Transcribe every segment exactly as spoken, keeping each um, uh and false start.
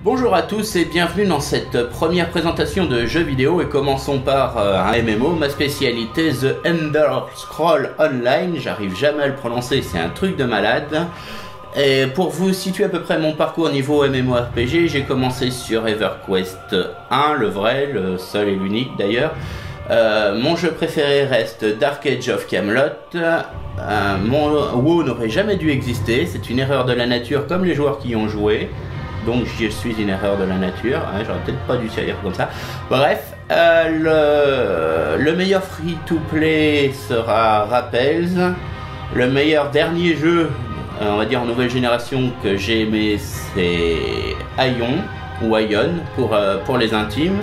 Bonjour à tous et bienvenue dans cette première présentation de jeux vidéo et commençons par euh, un M M O, ma spécialité The Elder Scrolls Online, j'arrive jamais à le prononcer, c'est un truc de malade. Et pour vous situer à peu près mon parcours niveau MMORPG, j'ai commencé sur EverQuest un, le vrai, le seul et l'unique d'ailleurs. Euh, mon jeu préféré reste Dark Age of Camelot. Euh, mon WoW n'aurait jamais dû exister, c'est une erreur de la nature comme les joueurs qui y ont joué. Donc je suis une erreur de la nature, hein, j'aurais peut-être pas dû dire comme ça. Bref, euh, le, le meilleur free-to-play sera Rappels. Le meilleur dernier jeu, euh, on va dire en nouvelle génération, que j'ai aimé, c'est Aion, ou Aion pour, euh, pour les intimes.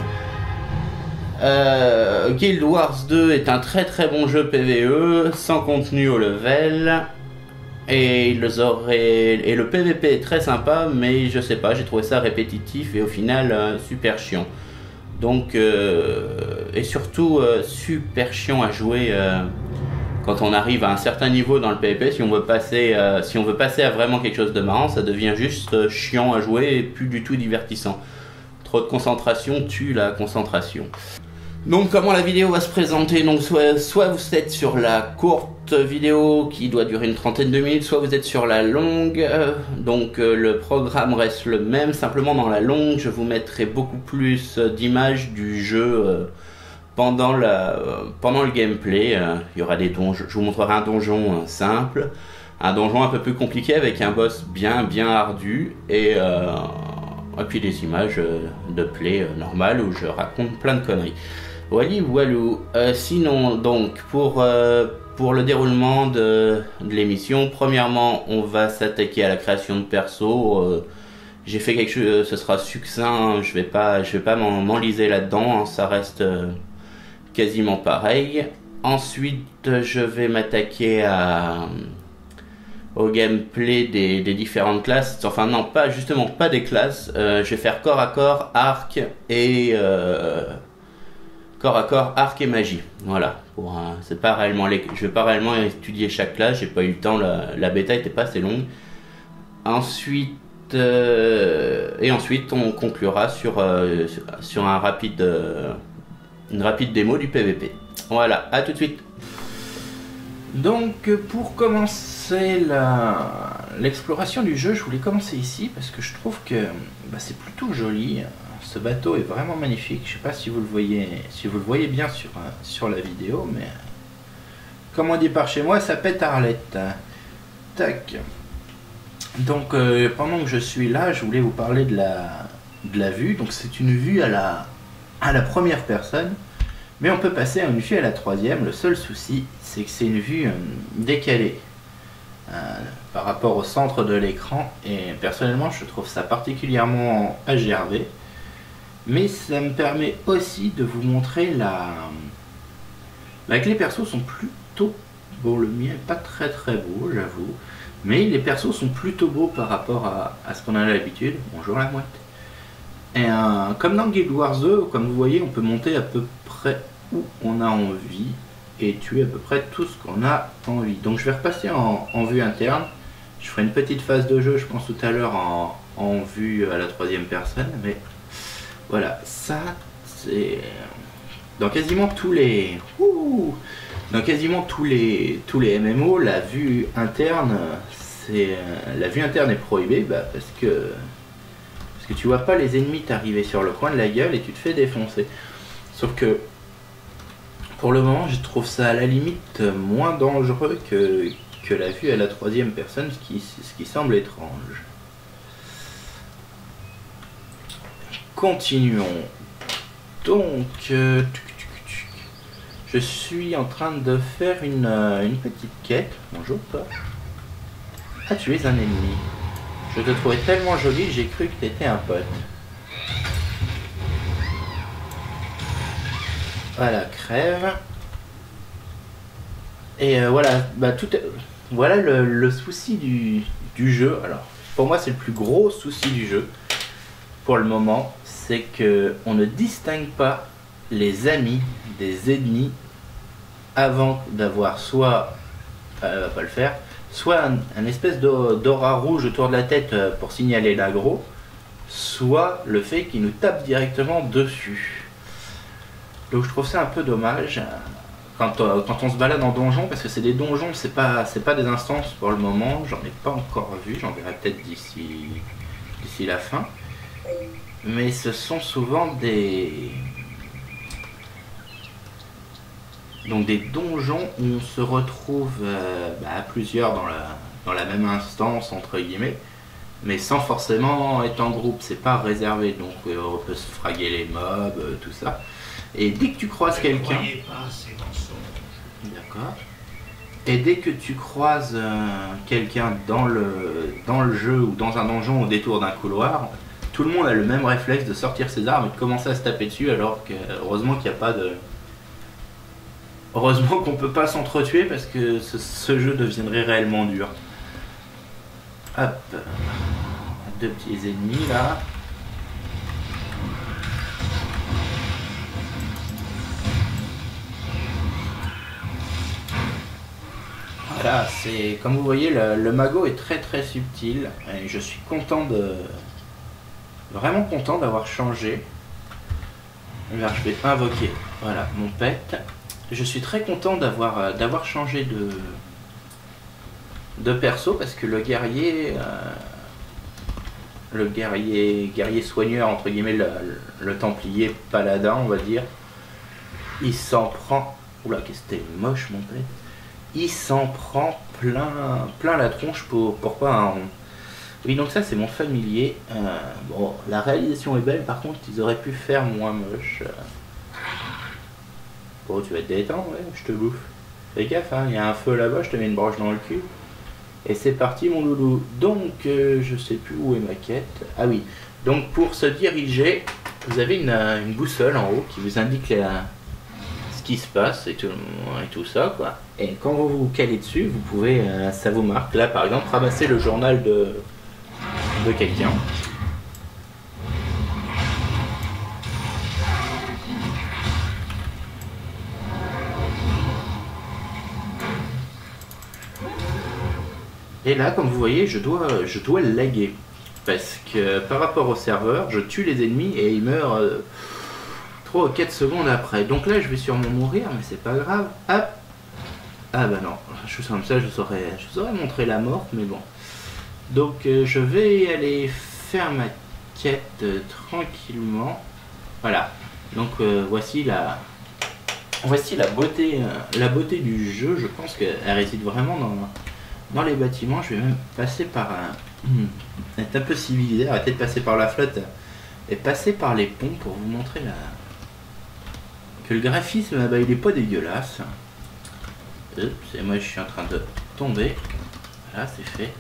Euh, Guild Wars deux est un très très bon jeu P V E, sans contenu au level. Et, ils auraient... et le P V P est très sympa, mais je sais pas, j'ai trouvé ça répétitif et au final euh, super chiant. Donc, euh, et surtout euh, super chiant à jouer euh, quand on arrive à un certain niveau dans le P V P. Si on veut passer, euh, si on veut passer à vraiment quelque chose de marrant, ça devient juste euh, chiant à jouer et plus du tout divertissant. Trop de concentration tue la concentration. Donc comment la vidéo va se présenter, donc soit, soit vous êtes sur la courte vidéo qui doit durer une trentaine de minutes, soit vous êtes sur la longue, euh, donc euh, le programme reste le même, simplement dans la longue je vous mettrai beaucoup plus d'images du jeu euh, pendant, la, euh, pendant le gameplay. Euh, il y aura des donjons, je vous montrerai un donjon euh, simple, un donjon un peu plus compliqué avec un boss bien bien ardu et, euh, et puis des images euh, de play euh, normales où je raconte plein de conneries. Voilà, voilou. Euh, sinon, donc, pour, euh, pour le déroulement de, de l'émission, premièrement, on va s'attaquer à la création de perso. Euh, j'ai fait quelque chose, ce sera succinct, je vais pas, je vais pas m'enliser là-dedans, hein, ça reste euh, quasiment pareil. Ensuite, je vais m'attaquer à au gameplay des, des différentes classes. Enfin, non, pas justement, pas des classes. Euh, je vais faire corps à corps, arc et... Euh, corps à corps, arc et magie. Voilà. Pour, euh, c'est pas réellement les... Je vais pas réellement étudier chaque classe, j'ai pas eu le temps, la, la bêta était pas assez longue. Ensuite, euh, et ensuite on conclura sur, euh, sur, sur un rapide, euh, une rapide démo du P V P. Voilà, à tout de suite. Donc pour commencer la... l'exploration du jeu, je voulais commencer ici parce que je trouve que bah, c'est plutôt joli. Ce bateau est vraiment magnifique. Je sais pas si vous le voyez, si vous le voyez bien sur, sur la vidéo, mais comme on dit par chez moi, ça pète Arlette. Tac. Donc euh, pendant que je suis là, je voulais vous parler de la, de la vue. Donc c'est une vue à la, à la première personne, mais on peut passer à une vue à la troisième. Le seul souci, c'est que c'est une vue euh, décalée euh, par rapport au centre de l'écran. Et personnellement, je trouve ça particulièrement A G R V. Mais ça me permet aussi de vous montrer la... Bah, que les persos sont plutôt... Bon, le mien n'est pas très très beau, j'avoue. Mais les persos sont plutôt beaux par rapport à, à ce qu'on a l'habitude. Bonjour la mouette. Et euh, comme dans Guild Wars deux, comme vous voyez, on peut monter à peu près où on a envie. Et tuer à peu près tout ce qu'on a envie. Donc je vais repasser en, en vue interne. Je ferai une petite phase de jeu, je pense tout à l'heure, en, en vue à la troisième personne. Mais... voilà, ça c'est dans quasiment tous les ouh, dans quasiment tous les tous les M M O, la vue interne, c'est la vue interne est prohibée, bah, parce que parce que tu vois pas les ennemis t'arriver sur le coin de la gueule et tu te fais défoncer. Sauf que pour le moment, je trouve ça à la limite moins dangereux que que la vue à la troisième personne, ce qui ce qui semble étrange. Continuons. Donc, euh, je suis en train de faire une, euh, une petite quête. Bonjour toi. Ah, tu es un ennemi. Je te trouvais tellement joli, j'ai cru que tu étais un pote. Voilà, crève. Et euh, voilà, bah, tout est... voilà le, le souci du, du jeu. Alors, pour moi, c'est le plus gros souci du jeu. Pour le moment, c'est que on ne distingue pas les amis des ennemis avant d'avoir soit, euh, elle va pas le faire, soit un, un espèce d'aura rouge autour de la tête pour signaler l'aggro, soit le fait qu'il nous tape directement dessus. Donc je trouve ça un peu dommage quand, euh, quand on se balade en donjon, parce que c'est des donjons, c'est pas, c'est pas des instances pour le moment, j'en ai pas encore vu, j'en verrai peut-être d'ici d'ici la fin. Mais ce sont souvent des... Donc des donjons où on se retrouve euh, bah, à plusieurs dans la, dans la même instance, entre guillemets, mais sans forcément être en groupe, c'est pas réservé, donc euh, on peut se fraguer les mobs, euh, tout ça. Et dès que tu croises quelqu'un... D'accord. Et dès que tu croises euh, quelqu'un dans le, dans le jeu ou dans un donjon au détour d'un couloir, tout le monde a le même réflexe de sortir ses armes et de commencer à se taper dessus, alors que heureusement qu'il n'y a pas de... Heureusement qu'on peut pas s'entretuer parce que ce, ce jeu deviendrait réellement dur. Hop. Deux petits ennemis là. Voilà, c'est comme vous voyez, le, le magot est très très subtil et je suis content de... Vraiment content d'avoir changé. Alors, je vais invoquer, voilà, mon pet. Je suis très content d'avoir d'avoir changé de, de perso parce que le guerrier, euh, le guerrier, guerrier soigneur, entre guillemets, le, le templier paladin, on va dire, il s'en prend... Oula, qu'est-ce que c'était moche mon pet. Il s'en prend plein, plein la tronche pour, pour pas un... Oui, donc ça c'est mon familier. Euh, bon, la réalisation est belle, par contre ils auraient pu faire moins moche. Bon, tu vas te détendre, ouais, je te bouffe. Fais gaffe, hein, il y a un feu là-bas, je te mets une broche dans le cul. Et c'est parti mon loulou. Donc, euh, je sais plus où est ma quête. Ah oui, donc pour se diriger, vous avez une, une boussole en haut qui vous indique la, ce qui se passe et tout, et tout ça, quoi. Et quand vous vous calez dessus, vous pouvez, euh, ça vous marque, là par exemple, ramasser le journal de, de quelqu'un. Et là, comme vous voyez, je dois, je dois laguer. Parce que par rapport au serveur, je tue les ennemis et ils meurent euh, trois ou quatre secondes après. Donc là, je vais sûrement mourir, mais c'est pas grave. Hop. Ah bah non, je comme ça, je saurais, je saurais montrer la mort, mais bon. Donc euh, je vais aller faire ma quête euh, tranquillement. Voilà. Donc euh, voici la... Voici la beauté, euh, la beauté du jeu. Je pense qu'elle réside vraiment dans... Dans les bâtiments. Je vais même passer par un... être un peu civilisé, arrêter de passer par la flotte et passer par les ponts pour vous montrer la... que le graphisme, bah, il est pas dégueulasse. Oups, et moi je suis en train de tomber. Voilà, c'est fait.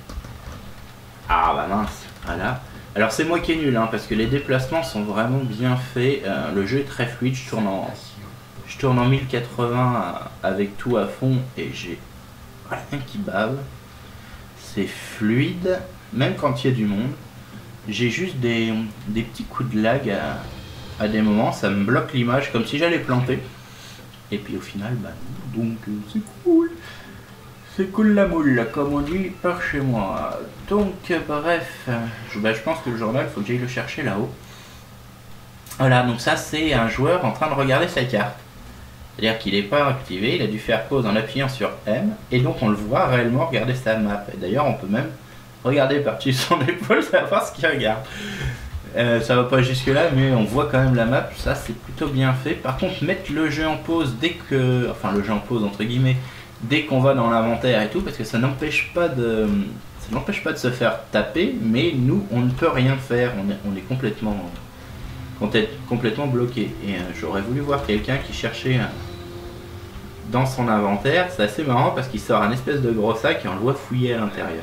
Ah bah mince, voilà. Alors c'est moi qui est nul, hein, parce que les déplacements sont vraiment bien faits. Euh, le jeu est très fluide, je tourne en, je tourne en mille quatre-vingts avec tout à fond et j'ai rien qui bave. C'est fluide, même quand il y a du monde. J'ai juste des, des petits coups de lag à, à des moments, ça me bloque l'image comme si j'allais planter. Et puis au final, bah donc c'est cool. C'est cool la moule, comme on dit par chez moi. Donc bref, je, bah, je pense que le journal, il faut que j'aille le chercher là-haut. Voilà, donc ça c'est un joueur en train de regarder sa carte. C'est-à-dire qu'il n'est pas activé, il a dû faire pause en appuyant sur M, et donc on le voit réellement regarder sa map. D'ailleurs, on peut même regarder par-dessus son épaule, savoir ce qu'il regarde. Euh, ça va pas jusque là, mais on voit quand même la map, ça c'est plutôt bien fait. Par contre, mettre le jeu en pause dès que... Enfin, le jeu en pause entre guillemets, dès qu'on va dans l'inventaire et tout, parce que ça n'empêche pas de... Ça n'empêche pas de se faire taper, mais nous, on ne peut rien faire, on est, on est complètement... complètement bloqué. Et euh, j'aurais voulu voir quelqu'un qui cherchait un... dans son inventaire. C'est assez marrant parce qu'il sort un espèce de gros sac et on le voit fouiller à l'intérieur.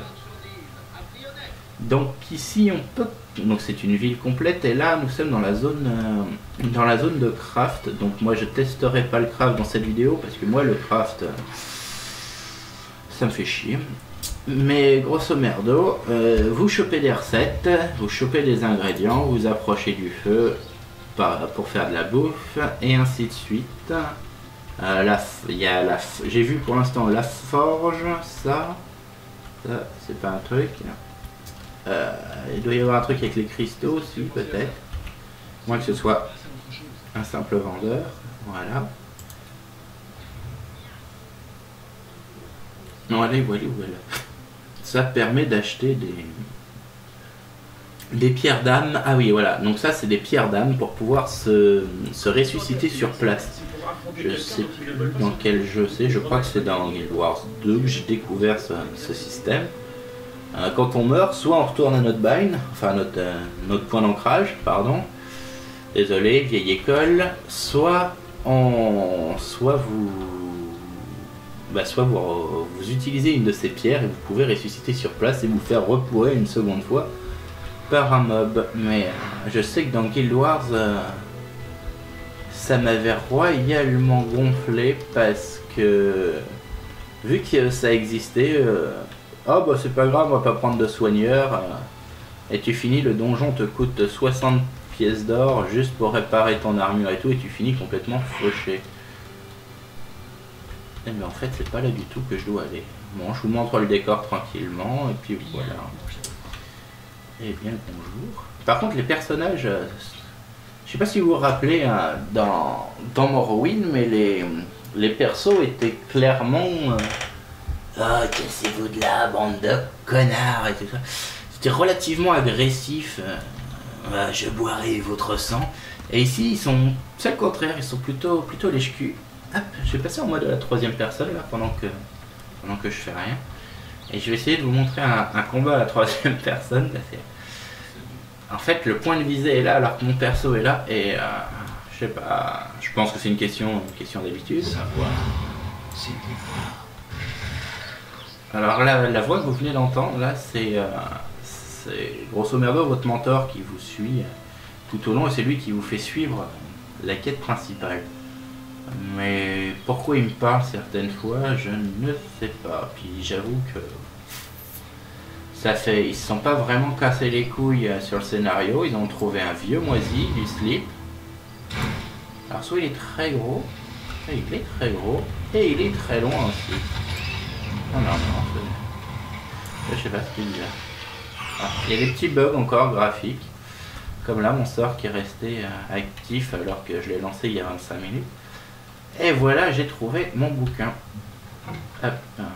Donc ici on peut... Donc c'est une ville complète et là nous sommes dans la zone euh, dans la zone de craft. Donc moi je testerai pas le craft dans cette vidéo parce que moi le craft euh, ça me fait chier. Mais grosso merdo, euh, vous chopez des recettes, vous chopez des ingrédients, vous approchez du feu pour faire de la bouffe et ainsi de suite. Euh, la, il y a la, j'ai vu pour l'instant la forge, ça, ça c'est pas un truc. Euh, il doit y avoir un truc avec les cristaux aussi, peut-être. Moins que ce soit un simple vendeur. Voilà. Non, allez, voilà, voilà. Ça permet d'acheter des... Des pierres d'âme. Ah oui, voilà. Donc ça, c'est des pierres d'âme pour pouvoir se, se ressusciter sur place. Je sais plus dans quel jeu c'est. Je crois que c'est dans Guild Wars deux que j'ai découvert ce, ce système. Euh, quand on meurt, soit on retourne à notre bind, enfin notre, euh, notre point d'ancrage, pardon. Désolé, vieille école. Soit on, soit vous, bah, soit vous, vous utilisez une de ces pierres et vous pouvez ressusciter sur place et vous faire repourer une seconde fois par un mob. Mais euh, je sais que dans Guild Wars, euh, ça m'avait royalement gonflé parce que vu que ça existait, euh, ah bah c'est pas grave, on va pas prendre de soigneur, euh, et tu finis, le donjon te coûte soixante pièces d'or juste pour réparer ton armure et tout, et tu finis complètement fauché. Et mais en fait c'est pas là du tout que je dois aller. Bon, je vous montre le décor tranquillement, et puis voilà. Et bien bonjour. Par contre les personnages, euh, je sais pas si vous vous rappelez hein, dans, dans Morrowind, mais les, les persos étaient clairement euh, ah, cassez-vous de là, bande de connards et tout ça. C'était relativement agressif. Euh, ah, je boirai votre sang. Et ici ils sont, c'est le contraire, ils sont plutôt plutôt lèche-cul. Hop, je vais passer en mode à la troisième personne là pendant que pendant que je fais rien. Et je vais essayer de vous montrer un, un combat à la troisième personne. En fait, le point de visée est là alors que mon perso est là. Et euh, je sais pas, je pense que c'est une question, une question d'habitude. Alors là, la voix que vous venez d'entendre, là, c'est euh, grosso merdo votre mentor qui vous suit tout au long et c'est lui qui vous fait suivre la quête principale. Mais pourquoi il me parle certaines fois, je ne sais pas. Puis j'avoue que ça fait, ils se sont pas vraiment cassés les couilles sur le scénario. Ils ont trouvé un vieux moisi, du slip. Alors soit il est très gros, il est très gros, et il est très loin aussi. Non, non, non, je sais pas ce qu'il dit là. Ah, il y a des petits bugs encore graphiques. Comme là, mon sort qui est resté euh, actif alors que je l'ai lancé il y a vingt-cinq minutes. Et voilà, j'ai trouvé mon bouquin. Hop.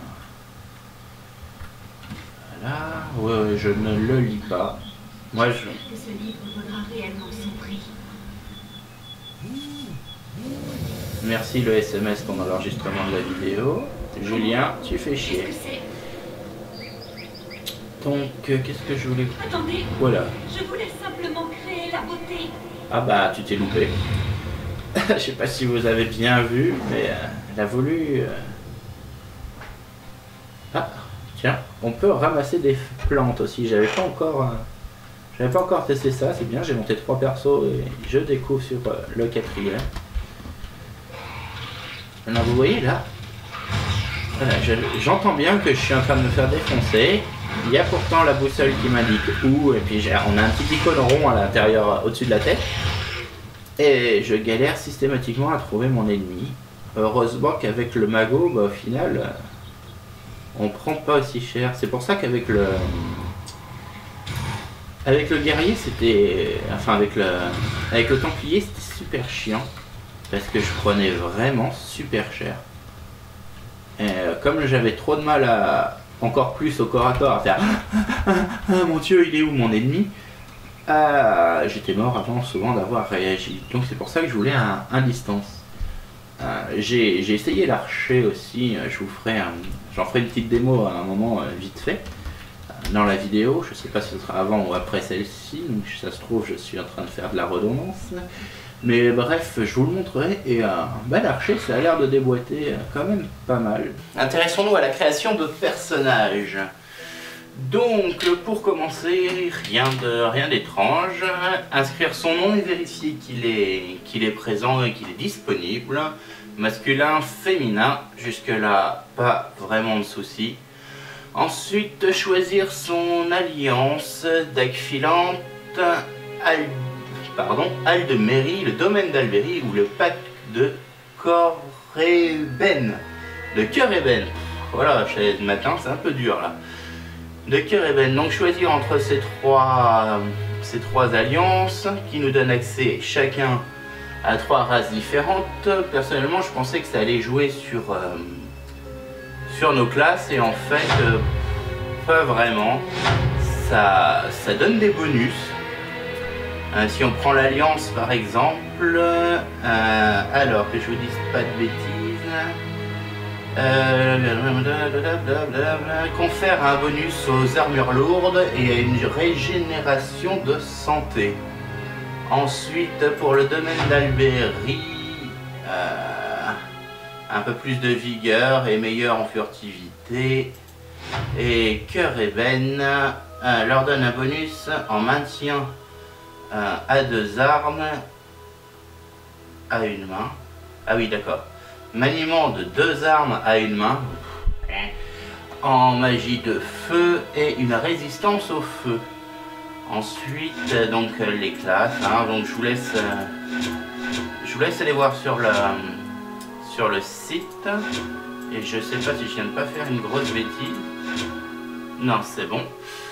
Voilà. Ouais, je ne le lis pas. Moi, je... que ce livre vaudra réellement son prix. Merci le S M S pendant l'enregistrement de la vidéo. Julien, tu fais chier. Donc, euh, qu'est-ce que je voulais... Attendez. Voilà. Je voulais simplement créer la beauté. Ah bah, tu t'es loupé. Je sais pas si vous avez bien vu, mais euh, elle a voulu... Euh... Ah, tiens, on peut ramasser des plantes aussi. J'avais pas encore... Euh... J'avais pas encore testé ça, c'est bien, j'ai monté trois persos et je découvre sur euh, le quatrième. Maintenant, vous voyez là, voilà, j'entends bien que je suis en train de me faire défoncer. Il y a pourtant la boussole qui m'indique où, et puis on a un petit icône rond à l'intérieur, au-dessus de la tête. Et je galère systématiquement à trouver mon ennemi. Heureusement qu'avec le magot, bah, au final, on prend pas aussi cher. C'est pour ça qu'avec le... Avec le guerrier, c'était... Enfin, avec le... Avec le templier, c'était super chiant. Parce que je prenais vraiment super cher. Et comme j'avais trop de mal à... Encore plus au corps à corps à faire... Ah, ah, mon dieu, il est où mon ennemi? Euh, J'étais mort avant souvent d'avoir réagi. Donc c'est pour ça que je voulais un, un distance. Euh, J'ai essayé l'archer aussi. Je vous ferai un... J'en ferai une petite démo à un moment euh, vite fait. Dans la vidéo, je sais pas si ce sera avant ou après celle-ci, donc si ça se trouve je suis en train de faire de la redondance. Mais bref, je vous le montrerai et euh, bah, l'archer ça a l'air de déboîter euh, quand même pas mal. Intéressons-nous à la création de personnages. Donc pour commencer, rien de rien d'étrange, inscrire son nom et vérifier qu'il est, qu'il est présent et qu'il est disponible. Masculin, féminin, jusque là pas vraiment de soucis. Ensuite, choisir son alliance, dague filante, al, pardon, Aldmerie, le domaine d'Alberie ou le pacte de Corében. De Corében. Voilà, ce matin, c'est un peu dur là. de cœur ébène. Donc choisir entre ces trois, ces trois alliances qui nous donnent accès chacun à trois races différentes. Personnellement, je pensais que ça allait jouer sur, euh, sur nos classes et en fait, euh, pas vraiment. Ça, ça donne des bonus. Euh, si on prend l'alliance par exemple, euh, alors que je vous dise pas de bêtises, euh, confère un bonus aux armures lourdes et à une régénération de santé. Ensuite, pour le domaine d'Albéry, euh, un peu plus de vigueur et meilleur en furtivité. Et cœur ébène euh, leur donne un bonus en maintien euh, à deux armes à une main. Ah oui, d'accord. Maniement de deux armes à une main en magie de feu et une résistance au feu. Ensuite, donc les classes, hein, donc je vous laisse, euh, je vous laisse aller voir sur le, sur le site. Et je sais pas si je viens de pas faire une grosse bêtise. Non, c'est bon.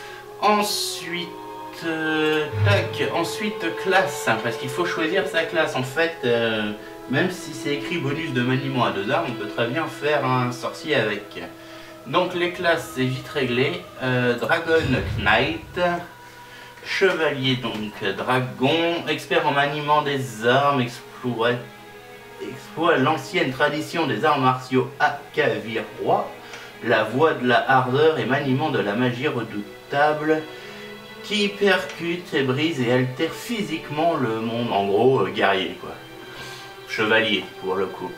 Ensuite, euh, tac, ensuite classe, hein, parce qu'il faut choisir sa classe. En fait, euh, même si c'est écrit bonus de maniement à deux armes, on peut très bien faire un sorcier avec. Donc les classes, c'est vite réglé. Euh, Dragon Knight. Chevalier donc dragon, expert en maniement des armes, exploit, exploit l'ancienne tradition des arts martiaux Akavirois, la voie de la ardeur et maniement de la magie redoutable qui percute et brise et altère physiquement le monde, en gros euh, guerrier quoi, chevalier pour le coup.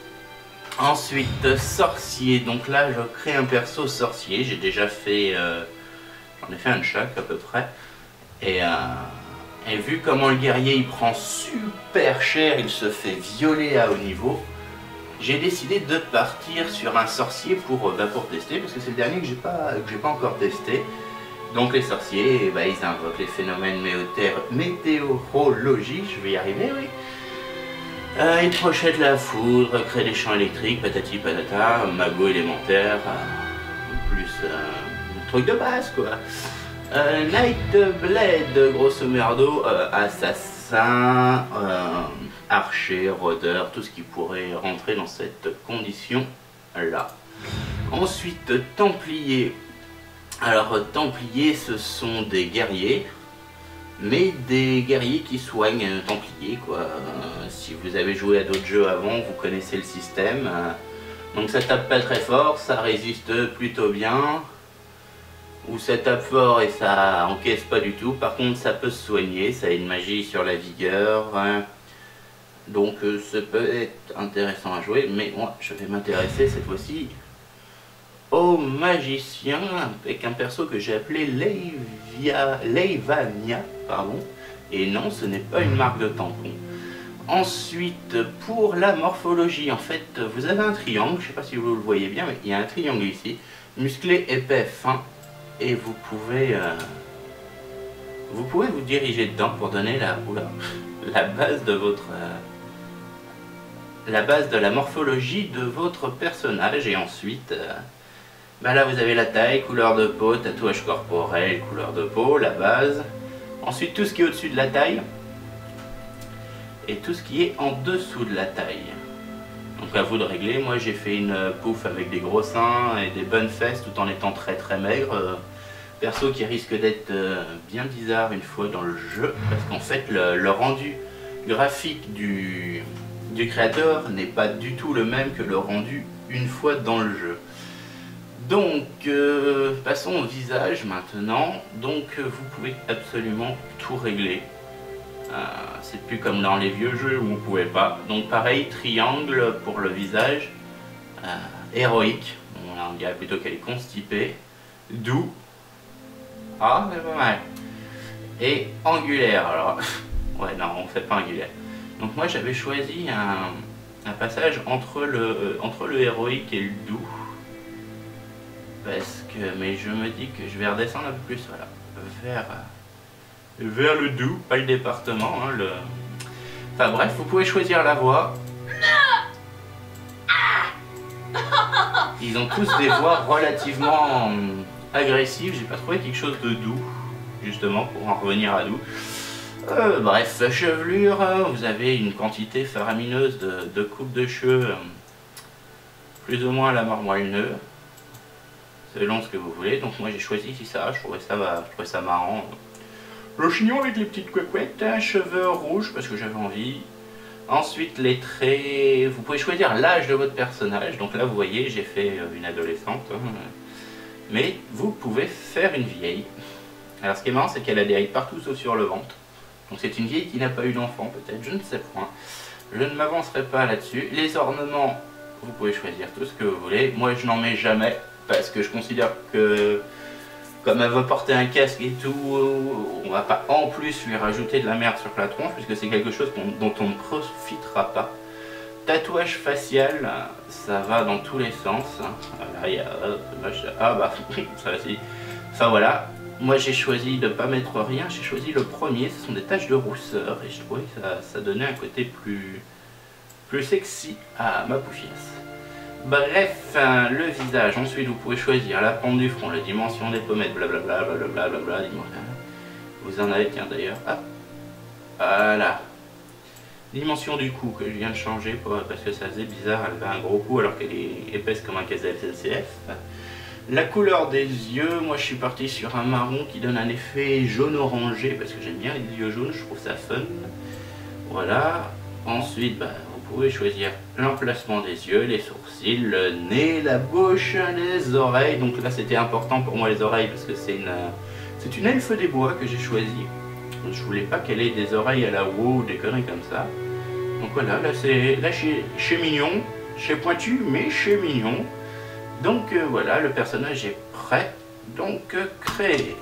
Ensuite sorcier, donc là je crée un perso sorcier, j'ai déjà fait, euh, j'en ai fait un de chaque à peu près. Et, euh, et vu comment le guerrier il prend super cher, il se fait violer à haut niveau, j'ai décidé de partir sur un sorcier pour, bah, pour tester, parce que c'est le dernier que j'ai pas, que j'ai pas encore testé. Donc les sorciers, bah, ils invoquent les phénomènes météorologiques, je vais y arriver, oui. Euh, ils projettent la foudre, créent des champs électriques, patati patata, magot élémentaire, euh, plus euh, un truc de base quoi. Euh, Nightblade, grosso merdo, euh, assassin, euh, archer, rôdeur, tout ce qui pourrait rentrer dans cette condition là. Ensuite, Templier. Alors, Templiers, ce sont des guerriers, mais des guerriers qui soignent euh, Templiers, quoi. Euh, si vous avez joué à d'autres jeux avant, vous connaissez le système. Euh, donc ça tape pas très fort, ça résiste plutôt bien. Ou ça tape fort et ça encaisse pas du tout. Par contre, ça peut se soigner, ça a une magie sur la vigueur. Hein. Donc euh, ça peut être intéressant à jouer, mais moi je vais m'intéresser cette fois-ci au magicien avec un perso que j'ai appelé Leivia, Leivania, pardon. Et non, ce n'est pas une marque de tampon. Ensuite, pour la morphologie, en fait, vous avez un triangle, je ne sais pas si vous le voyez bien, mais il y a un triangle ici, musclé, épais, fin, et vous pouvez, euh, vous pouvez vous diriger dedans pour donner la, oula, la base de votre, euh, la base de la morphologie de votre personnage, et ensuite, euh, bah là vous avez la taille, couleur de peau, tatouage corporel, couleur de peau, la base. Ensuite tout ce qui est au-dessus de la taille et tout ce qui est en dessous de la taille. Donc à vous de régler. Moi j'ai fait une pouffe avec des gros seins et des bonnes fesses tout en étant très très maigre. Euh, perso qui risque d'être euh, bien bizarre une fois dans le jeu parce qu'en fait le, le rendu graphique du, du créateur n'est pas du tout le même que le rendu une fois dans le jeu. Donc, euh, passons au visage maintenant. Donc, euh, vous pouvez absolument tout régler. Euh, c'est plus comme dans les vieux jeux où vous ne pouvez pas. Donc, pareil, triangle pour le visage. Euh, héroïque. Bon, là, on dirait plutôt qu'elle est constipée. Doux. Ah, c'est pas mal. Et angulaire. Alors, ouais, non, on fait pas angulaire. Donc, moi, j'avais choisi un, un passage entre le, euh, entre le héroïque et le doux. Parce que, mais je me dis que je vais redescendre un peu plus, voilà, vers, vers le doux, pas le département, hein, le... Enfin bref, vous pouvez choisir la voix. Ils ont tous des voix relativement, agressive, j'ai pas trouvé quelque chose de doux, justement, pour en revenir à doux. Euh, bref, chevelure, vous avez une quantité faramineuse de, de coupe de cheveux, euh, plus ou moins à la marmoileneux, selon ce que vous voulez. Donc moi j'ai choisi ça, je trouvais ça, je trouvais ça marrant. Le chignon avec les petites couettes, hein, cheveux rouges parce que j'avais envie. Ensuite les traits, vous pouvez choisir l'âge de votre personnage. Donc là vous voyez j'ai fait une adolescente, hein, mais vous pouvez faire une vieille. Alors ce qui est marrant c'est qu'elle a des rides partout sauf sur le ventre. Donc c'est une vieille qui n'a pas eu d'enfant peut-être, je ne sais point. Je ne m'avancerai pas là-dessus. Les ornements, vous pouvez choisir tout ce que vous voulez. Moi je n'en mets jamais parce que je considère que comme elle va porter un casque et tout, on va pas en plus lui rajouter de la merde sur la tronche puisque c'est quelque chose dont on ne profitera pas. Tatouage facial, ça va dans tous les sens. Voilà, il y a... Ah bah ça aussi. Enfin voilà, moi j'ai choisi de ne pas mettre rien, j'ai choisi le premier, ce sont des taches de rousseur et je trouvais que ça, ça donnait un côté plus, plus sexy à ma poufiasse. Bref, hein, le visage, ensuite vous pouvez choisir la pente du front, la dimension des pommettes, blablabla, blablabla, blablabla, vous en avez qu'un d'ailleurs, hop, voilà. Dimension du cou que je viens de changer pour, parce que ça faisait bizarre, elle avait un gros cou alors qu'elle est épaisse comme un caisse de S N C F. La couleur des yeux, moi je suis parti sur un marron qui donne un effet jaune orangé parce que j'aime bien les yeux jaunes, je trouve ça fun. Voilà, ensuite bah, vous pouvez choisir l'emplacement des yeux, les sourcils, le nez, la bouche, les oreilles. Donc là c'était important pour moi les oreilles parce que c'est une, c'est une elfe des bois que j'ai choisie. Je voulais pas qu'elle ait des oreilles à la WoW ou des conneries comme ça. Donc voilà, là c'est là chez, chez mignon, chez pointu mais chez mignon. Donc euh, voilà, le personnage est prêt, donc euh, créé.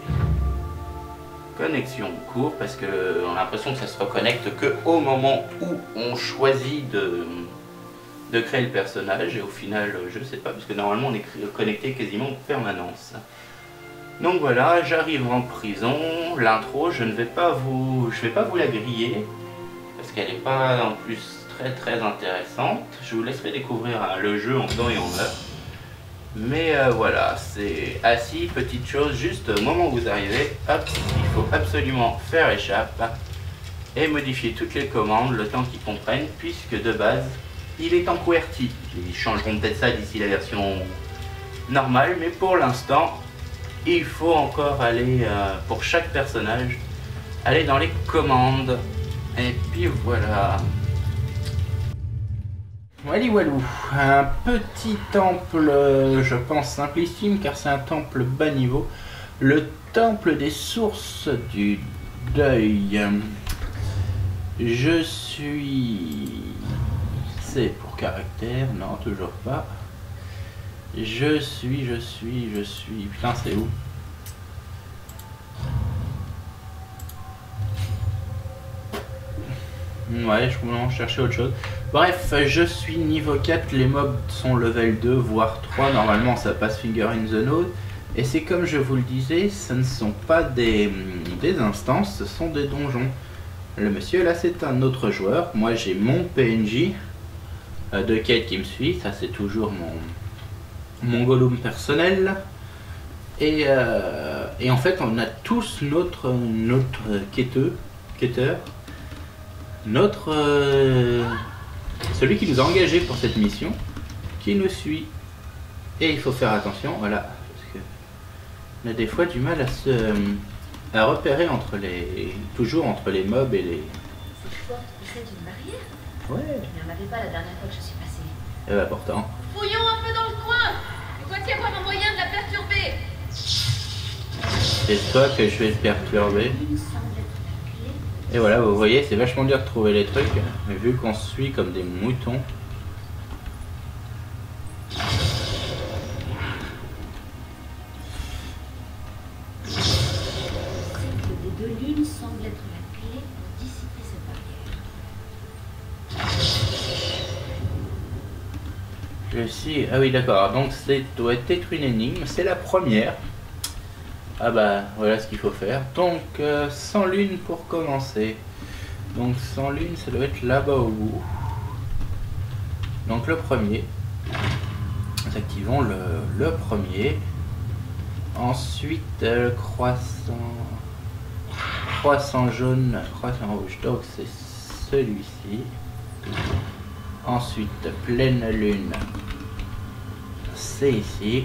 Connexion court parce que on a l'impression que ça se reconnecte que au moment où on choisit de, de créer le personnage et au final je ne sais pas parce que normalement on est connecté quasiment en permanence. Donc voilà, j'arrive en prison, l'intro je ne vais pas vous je vais pas vous la griller parce qu'elle n'est pas en plus très très intéressante. Je vous laisserai découvrir hein, le jeu en temps et en heure. Mais euh, voilà, c'est assis, petite chose, juste au moment où vous arrivez, hop, il faut absolument faire échappe et modifier toutes les commandes le temps qu'ils comprennent, puisque de base, il est en QWERTY. Ils changeront peut-être ça d'ici la version normale, mais pour l'instant, il faut encore aller, euh, pour chaque personnage, aller dans les commandes. Et puis voilà. Wally Walou, un petit temple, je pense simplissime car c'est un temple bas niveau, le temple des sources du deuil. Je suis... C'est pour caractère, non toujours pas. Je suis, je suis, je suis... Putain c'est où? Ouais, je voulais chercher autre chose. Bref, je suis niveau quatre, les mobs sont level deux, voire trois. Normalement, ça passe Finger in the Nose. Et c'est comme je vous le disais, ce ne sont pas des, des instances, ce sont des donjons. Le monsieur, là, c'est un autre joueur. Moi, j'ai mon P N J euh, de quête qui me suit. Ça, c'est toujours mon, mon Gollum personnel. Et, euh, et en fait, on a tous notre, notre quêteux, quêteur. Notre euh, celui qui nous a engagé pour cette mission qui nous suit et il faut faire attention, voilà, parce que on a des fois du mal à se à repérer entre les toujours entre les mobs et les... Cette porte possède une barrière? Ouais. Il n'y en avait pas la dernière fois que je suis passée. Eh ben pourtant. Fouillons un peu dans le coin. Il doit y avoir un moyen de la perturber. C'est toi que je vais perturber. Et voilà, vous voyez, c'est vachement dur de trouver les trucs, mais vu qu'on suit comme des moutons. Le cycle des deux lunes semble être la clé pour dissiper cette barrière. Je suis... Ah oui d'accord, donc c'est doit être une énigme, c'est la première. Ah bah voilà ce qu'il faut faire. Donc euh, sans lune pour commencer. Donc sans lune ça doit être là-bas au bout. Donc le premier. Nous activons le, le premier. Ensuite, euh, croissant... Croissant jaune, croissant rouge. Donc c'est celui-ci. Ensuite, pleine lune. C'est ici.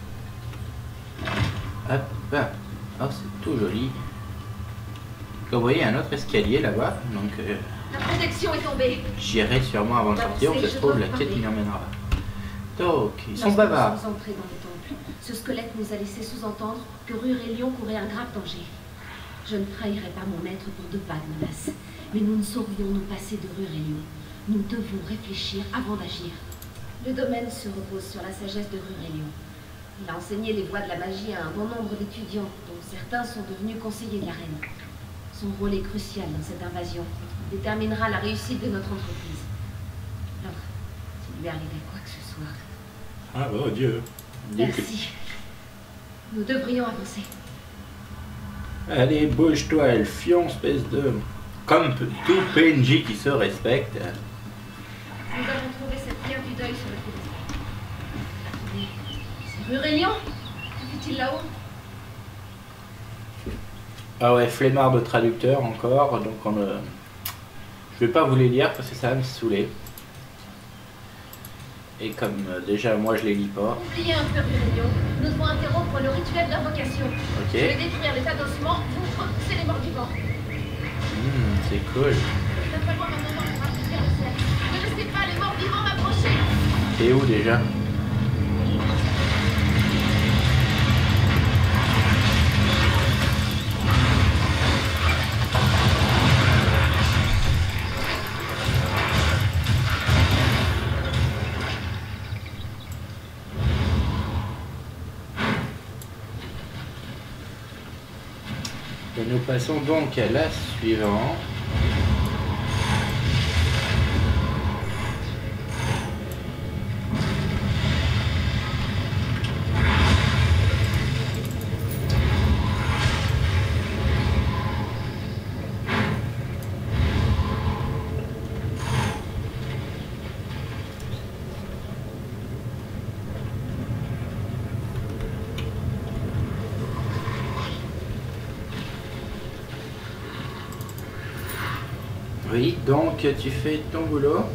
Hop. Oh, c'est tout joli. Comme vous voyez, un autre escalier là-bas. Donc, euh, La protection est tombée. j'irai sûrement avant de sortir. Avancez, Ça se je trouve, dois la vous quête parler. m'y emmènera. Donc, ils sont Lorsque bavards. nous sommes entrés dans le temple, ce squelette nous a laissé sous-entendre que Rurélion courait un grave danger. Je ne trahirai pas mon maître pour de vagues menaces, mais nous ne saurions nous passer de Rurélion. Nous devons réfléchir avant d'agir. Le domaine se repose sur la sagesse de Rurélion. Il a enseigné les voies de la magie à un bon nombre d'étudiants, dont certains sont devenus conseillers de la reine. Son rôle est crucial dans cette invasion. Il déterminera la réussite de notre entreprise. Alors, s'il lui arrivait quoi que ce soit... Ah bon, Dieu. Dieu que- Merci. Nous devrions avancer. Allez, bouge-toi, Elfion, espèce de... Comme p- tout P N J qui se respecte. Nous avons trouvé cette pierre du deuil sur le piédestal. Attendez, c'est Rurélion? Que fait-il là-haut? Ah ouais, flemmard de traducteur encore, donc on ne... Je vais pas vous les lire parce que ça va me saouler. Et comme euh, déjà moi je les lis pas. Oubliez un peu Rurélion. Nous devons interrompre le rituel d'invocation. Je vais Ok. détruire l'état d'ossement, vous repoussez les morts vivants. Hmm, c'est cool. Il va falloir un moment pour appliquer le cercle. Ne laissez pas les morts vivants m'approcher. T'es où déjà? Et nous passons donc à la suivante. Oui, donc tu fais ton boulot.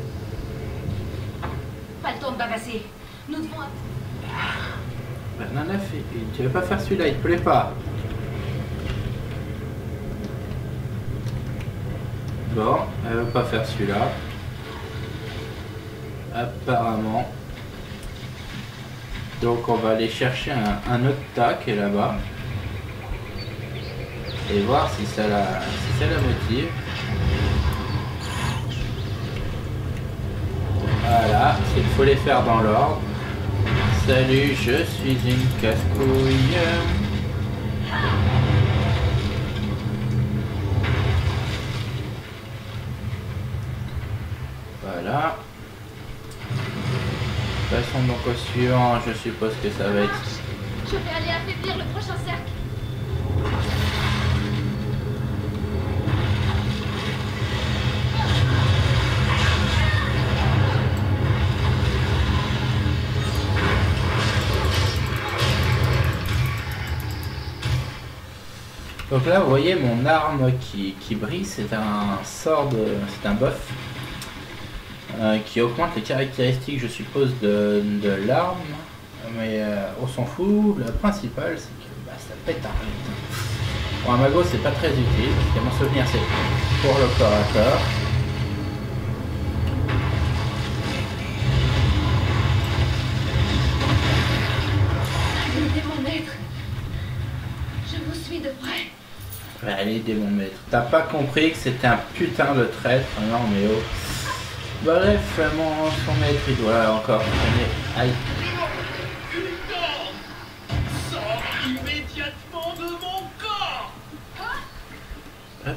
Pas le temps de bavasser. Nous devons... Ben, on en a fait une. Tu veux pas faire celui-là, il te plaît pas. Bon, elle veut pas faire celui-là. Apparemment. Donc on va aller chercher un, un autre tas qui est là-bas. Et voir si ça la, si ça la motive. Voilà, il faut les faire dans l'ordre. Salut, je suis une casse-couille. Voilà. Passons donc au suivant, je suppose que ça va être... Je vais aller affaiblir le prochain cercle. Donc là, vous voyez mon arme qui, qui brille, c'est un sort de... c'est un buff euh, qui augmente les caractéristiques, je suppose, de, de l'arme. Mais euh, on s'en fout, le principal c'est que bah, ça pète un rythme. Pour un mago, c'est pas très utile, parce qu'à mon souvenir, c'est pour le corps à corps. Aidez mon maître. Je vous suis de près. Allez, démon maître. T'as pas compris que c'était un putain de traître? Non, mais oh. Bref, mon, son maître, il doit encore traîner. Aïe. Putain! Sors immédiatement de mon corps! Hop.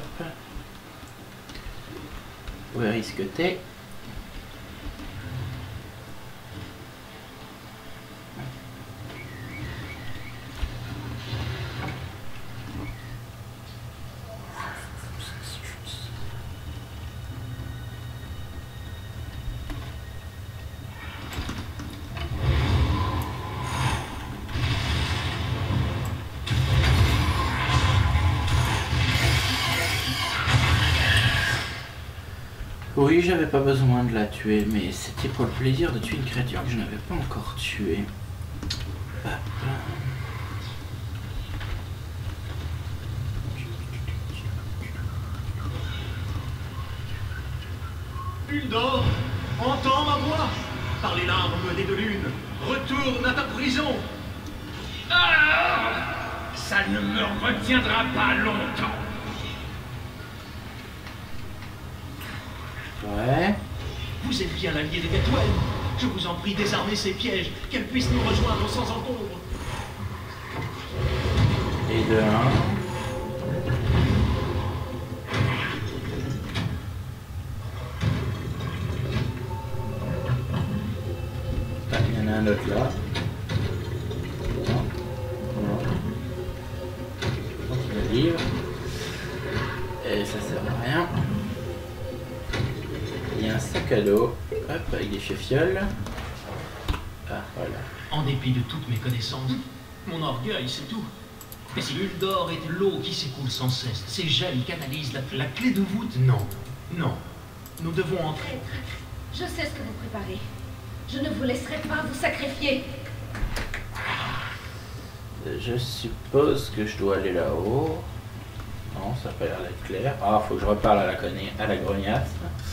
Où est-ce que t'es? Oui, j'avais pas besoin de la tuer, mais c'était pour le plaisir de tuer une créature que je n'avais pas encore tuée. Hop. Uldor, entends ma voix. Par les larmes des deux lunes, retourne à ta prison. Ah, ça ne me retiendra pas longtemps. Ouais. Vous êtes bien l'allié des Gatouel. Je vous en prie, désarmez ces pièges, qu'elles puissent nous rejoindre sans encombre. Et de un. Il y en a un autre là. Non. Non. Donc, le livre. Et ça sert à rien. Il y a un sac à dos. Hop, avec des fiofioles. Ah, voilà. En dépit de toutes mes connaissances, mon orgueil, c'est tout. Mais si Uldor est l'eau qui s'écoule sans cesse, ces gels canalisent la, la clé de voûte. Non, non. Nous devons entrer. Je sais ce que vous préparez. Je ne vous laisserai pas vous sacrifier. Je suppose que je dois aller là-haut. Non, ça n'a pas l'air d'être clair. Ah, faut que je reparle à la, à la grognasse.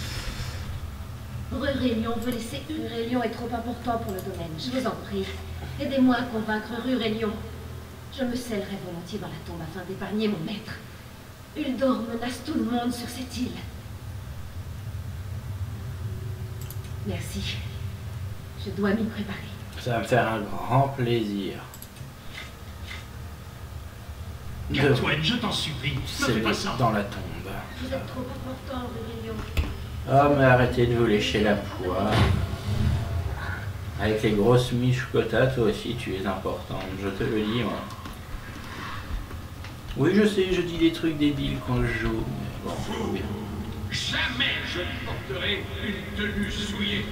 Rurélion veut laisser... Rurélion est trop important pour le domaine. Je vous en prie. Aidez-moi à convaincre Rurélion. Je me scellerai volontiers dans la tombe afin d'épargner mon maître. Uldor menace tout le monde sur cette île. Merci. Je dois m'y préparer. Ça va me faire un grand plaisir. Gatouel, je t'en supplie, ne fais pas ça. Dans la tombe. Vous êtes trop important, Rurélion. Oh, mais arrêtez de vous lécher la poire. Avec les grosses miches quota, toi aussi tu es importante, je te le dis moi. Oui, je sais, je dis des trucs débiles quand je joue, mais bon, c'est bien. Jamais je ne porterai une tenue souillée.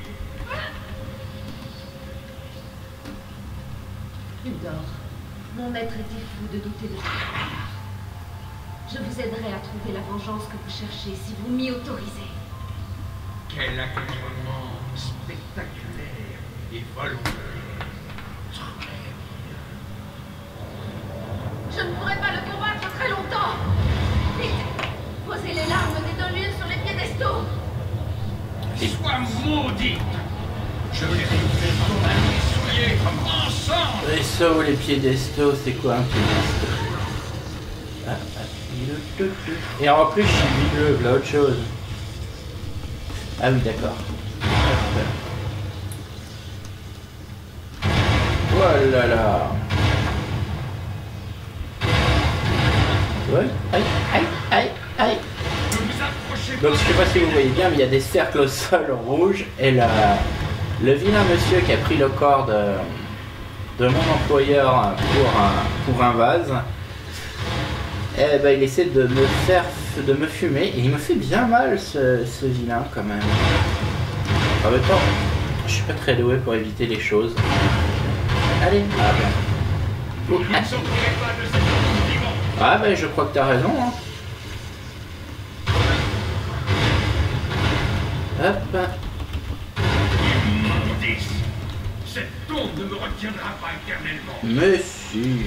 Uldor, mon maître était fou de douter de vous. Je vous aiderai à trouver la vengeance que vous cherchez si vous m'y autorisez. Quel accoutrement spectaculaire et volontaire. Très bien. Je ne pourrai pas le combattre très longtemps. Vite, posez les larmes des deux lunes sur les piédestaux. Sois maudite. Je les récupère ton ami souillé ensemble. Et ça, ou les piédestaux, c'est quoi un piédestal? Ah, ah, et en plus, je suis bleu, là, autre chose. Ah oui, d'accord. Voilà là. Ouais. Aïe, aïe, aïe, aïe. Donc je sais pas si vous voyez bien, mais il y a des cercles au sol rouge et la, le vilain monsieur qui a pris le corps de, de mon employeur pour un, pour un vase, eh ben, il essaie de me faire de me fumer et il me fait bien mal ce, ce vilain quand même. En même temps, je suis pas très doué pour éviter les choses. Allez, ah ben. Oh, ah. Ah ben je crois que t'as raison hein. Hop. Immondice. Cette tombe ne me retiendra pas éternellement. Mais si.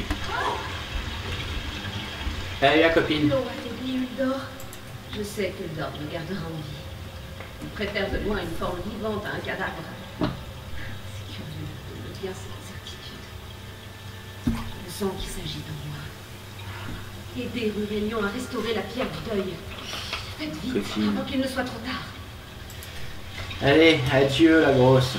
Allez la copine. Non, affaibli Uldor. Je sais que Uldor me gardera en vie. Il préfère de loin une forme vivante à un cadavre. C'est curieux de me dire cette certitude. Je sens qu'il s'agit de moi. Aidez Rurélion à restaurer la pierre du deuil. Faites vite, Copine. avant qu'il ne soit trop tard. Allez, adieu la grosse.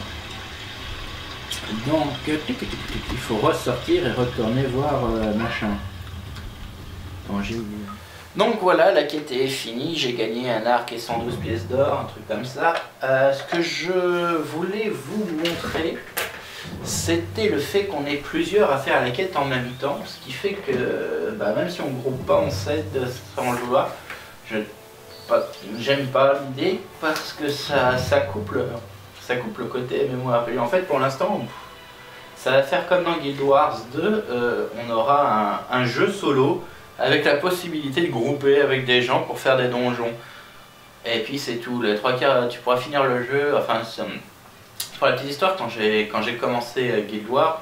Donc, il faut ressortir et retourner voir euh, machin. Bon, j'ai oublié. Donc voilà, la quête est finie, j'ai gagné un arc et cent douze pièces d'or, un truc comme ça. Euh, ce que je voulais vous montrer, c'était le fait qu'on ait plusieurs à faire la quête en même temps, ce qui fait que bah, même si on ne groupe pas, on s'aide sans joueur. Je j'aime pas l'idée parce que ça, ça, coupe le, ça coupe le côté mémoire. Et en fait, pour l'instant, ça va faire comme dans Guild Wars deux, euh, on aura un, un jeu solo avec la possibilité de grouper avec des gens pour faire des donjons. Et puis c'est tout, les trois quarts, tu pourras finir le jeu, enfin, pour la petite histoire, quand j'ai quand j'ai commencé Guild Wars,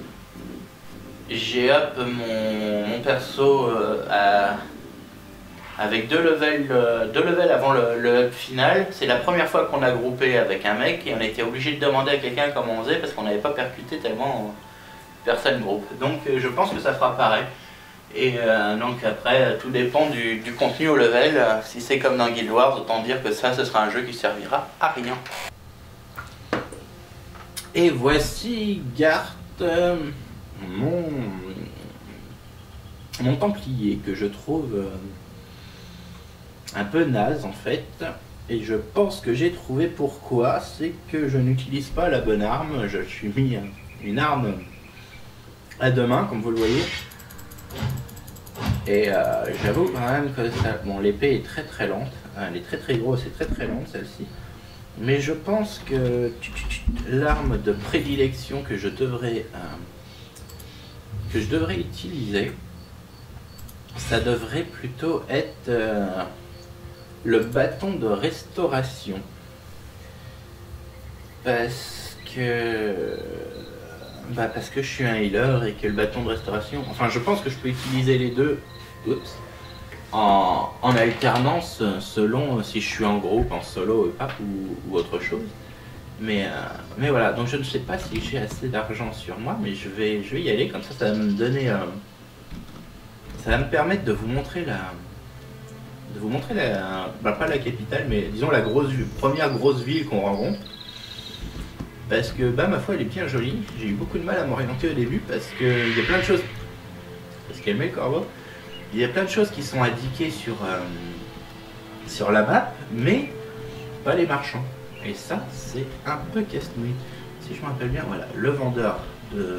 j'ai up mon, mon perso euh, à, avec deux levels, euh, deux levels avant le, le up final. C'est la première fois qu'on a groupé avec un mec et on était obligé de demander à quelqu'un comment on faisait parce qu'on n'avait pas percuté tellement personne groupe. Donc euh, je pense que ça fera pareil. Et euh, donc après, tout dépend du, du contenu au level. Si c'est comme dans Guild Wars, autant dire que ça, ce sera un jeu qui servira à rien. Et voici Garth, euh, mon, mon Templier, que je trouve euh, un peu naze en fait. Et je pense que j'ai trouvé pourquoi. C'est que je n'utilise pas la bonne arme. Je suis mis une arme à deux mains, comme vous le voyez. Et euh, j'avoue quand même que ça... Bon, l'épée est très très lente, elle est très très grosse et très très lente celle-ci. Mais je pense que l'arme de prédilection que je devrais euh, que je devrais utiliser, ça devrait plutôt être euh, le bâton de restauration. Parce que... Bah parce que je suis un healer et que le bâton de restauration... Enfin, je pense que je peux utiliser les deux oups, en, en alternance selon si je suis en groupe, en solo ou, ou autre chose. Mais, euh, mais voilà, donc je ne sais pas si j'ai assez d'argent sur moi, mais je vais, je vais y aller, comme ça ça va me donner... Euh, ça va me permettre de vous montrer la... De vous montrer la... Bah pas la capitale, mais disons la grosse, première grosse ville qu'on rencontre. Parce que, bah, ma foi, elle est bien jolie. J'ai eu beaucoup de mal à m'orienter au début parce qu'il y a plein de choses. Parce qu'elle met le corbeau. Il y a plein de choses qui sont indiquées sur, euh, sur la map, mais pas les marchands. Et ça, c'est un peu casse-nouille. Si je me rappelle bien, voilà, le vendeur de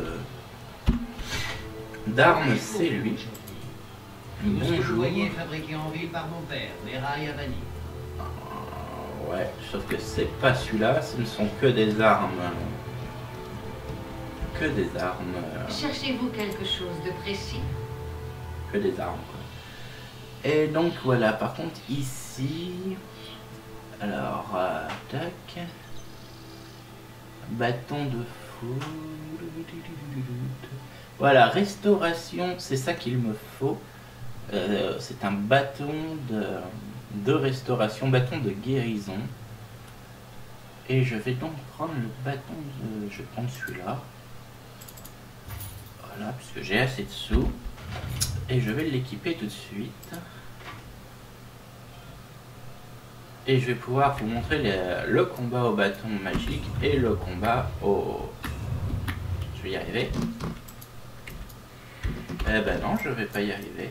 d'armes, c'est lui. Bonjour. Vous voyez, fabriqué en ville par mon père, les rails à vanille. Ouais, sauf que c'est pas celui-là, ce ne sont que des armes. Que des armes. Cherchez-vous quelque chose de précis? Que des armes, quoi. Et donc voilà, par contre, ici. Alors, euh, tac. Bâton de fou. Voilà, restauration, c'est ça qu'il me faut. Euh, c'est un bâton de. de restauration, bâton de guérison. Et je vais donc prendre le bâton de... Je vais prendre celui-là. Voilà, puisque j'ai assez de sous. Et je vais l'équiper tout de suite. Et je vais pouvoir vous montrer les... le combat au bâton magique et le combat au... Je vais y arriver. Eh ben non, je vais pas y arriver.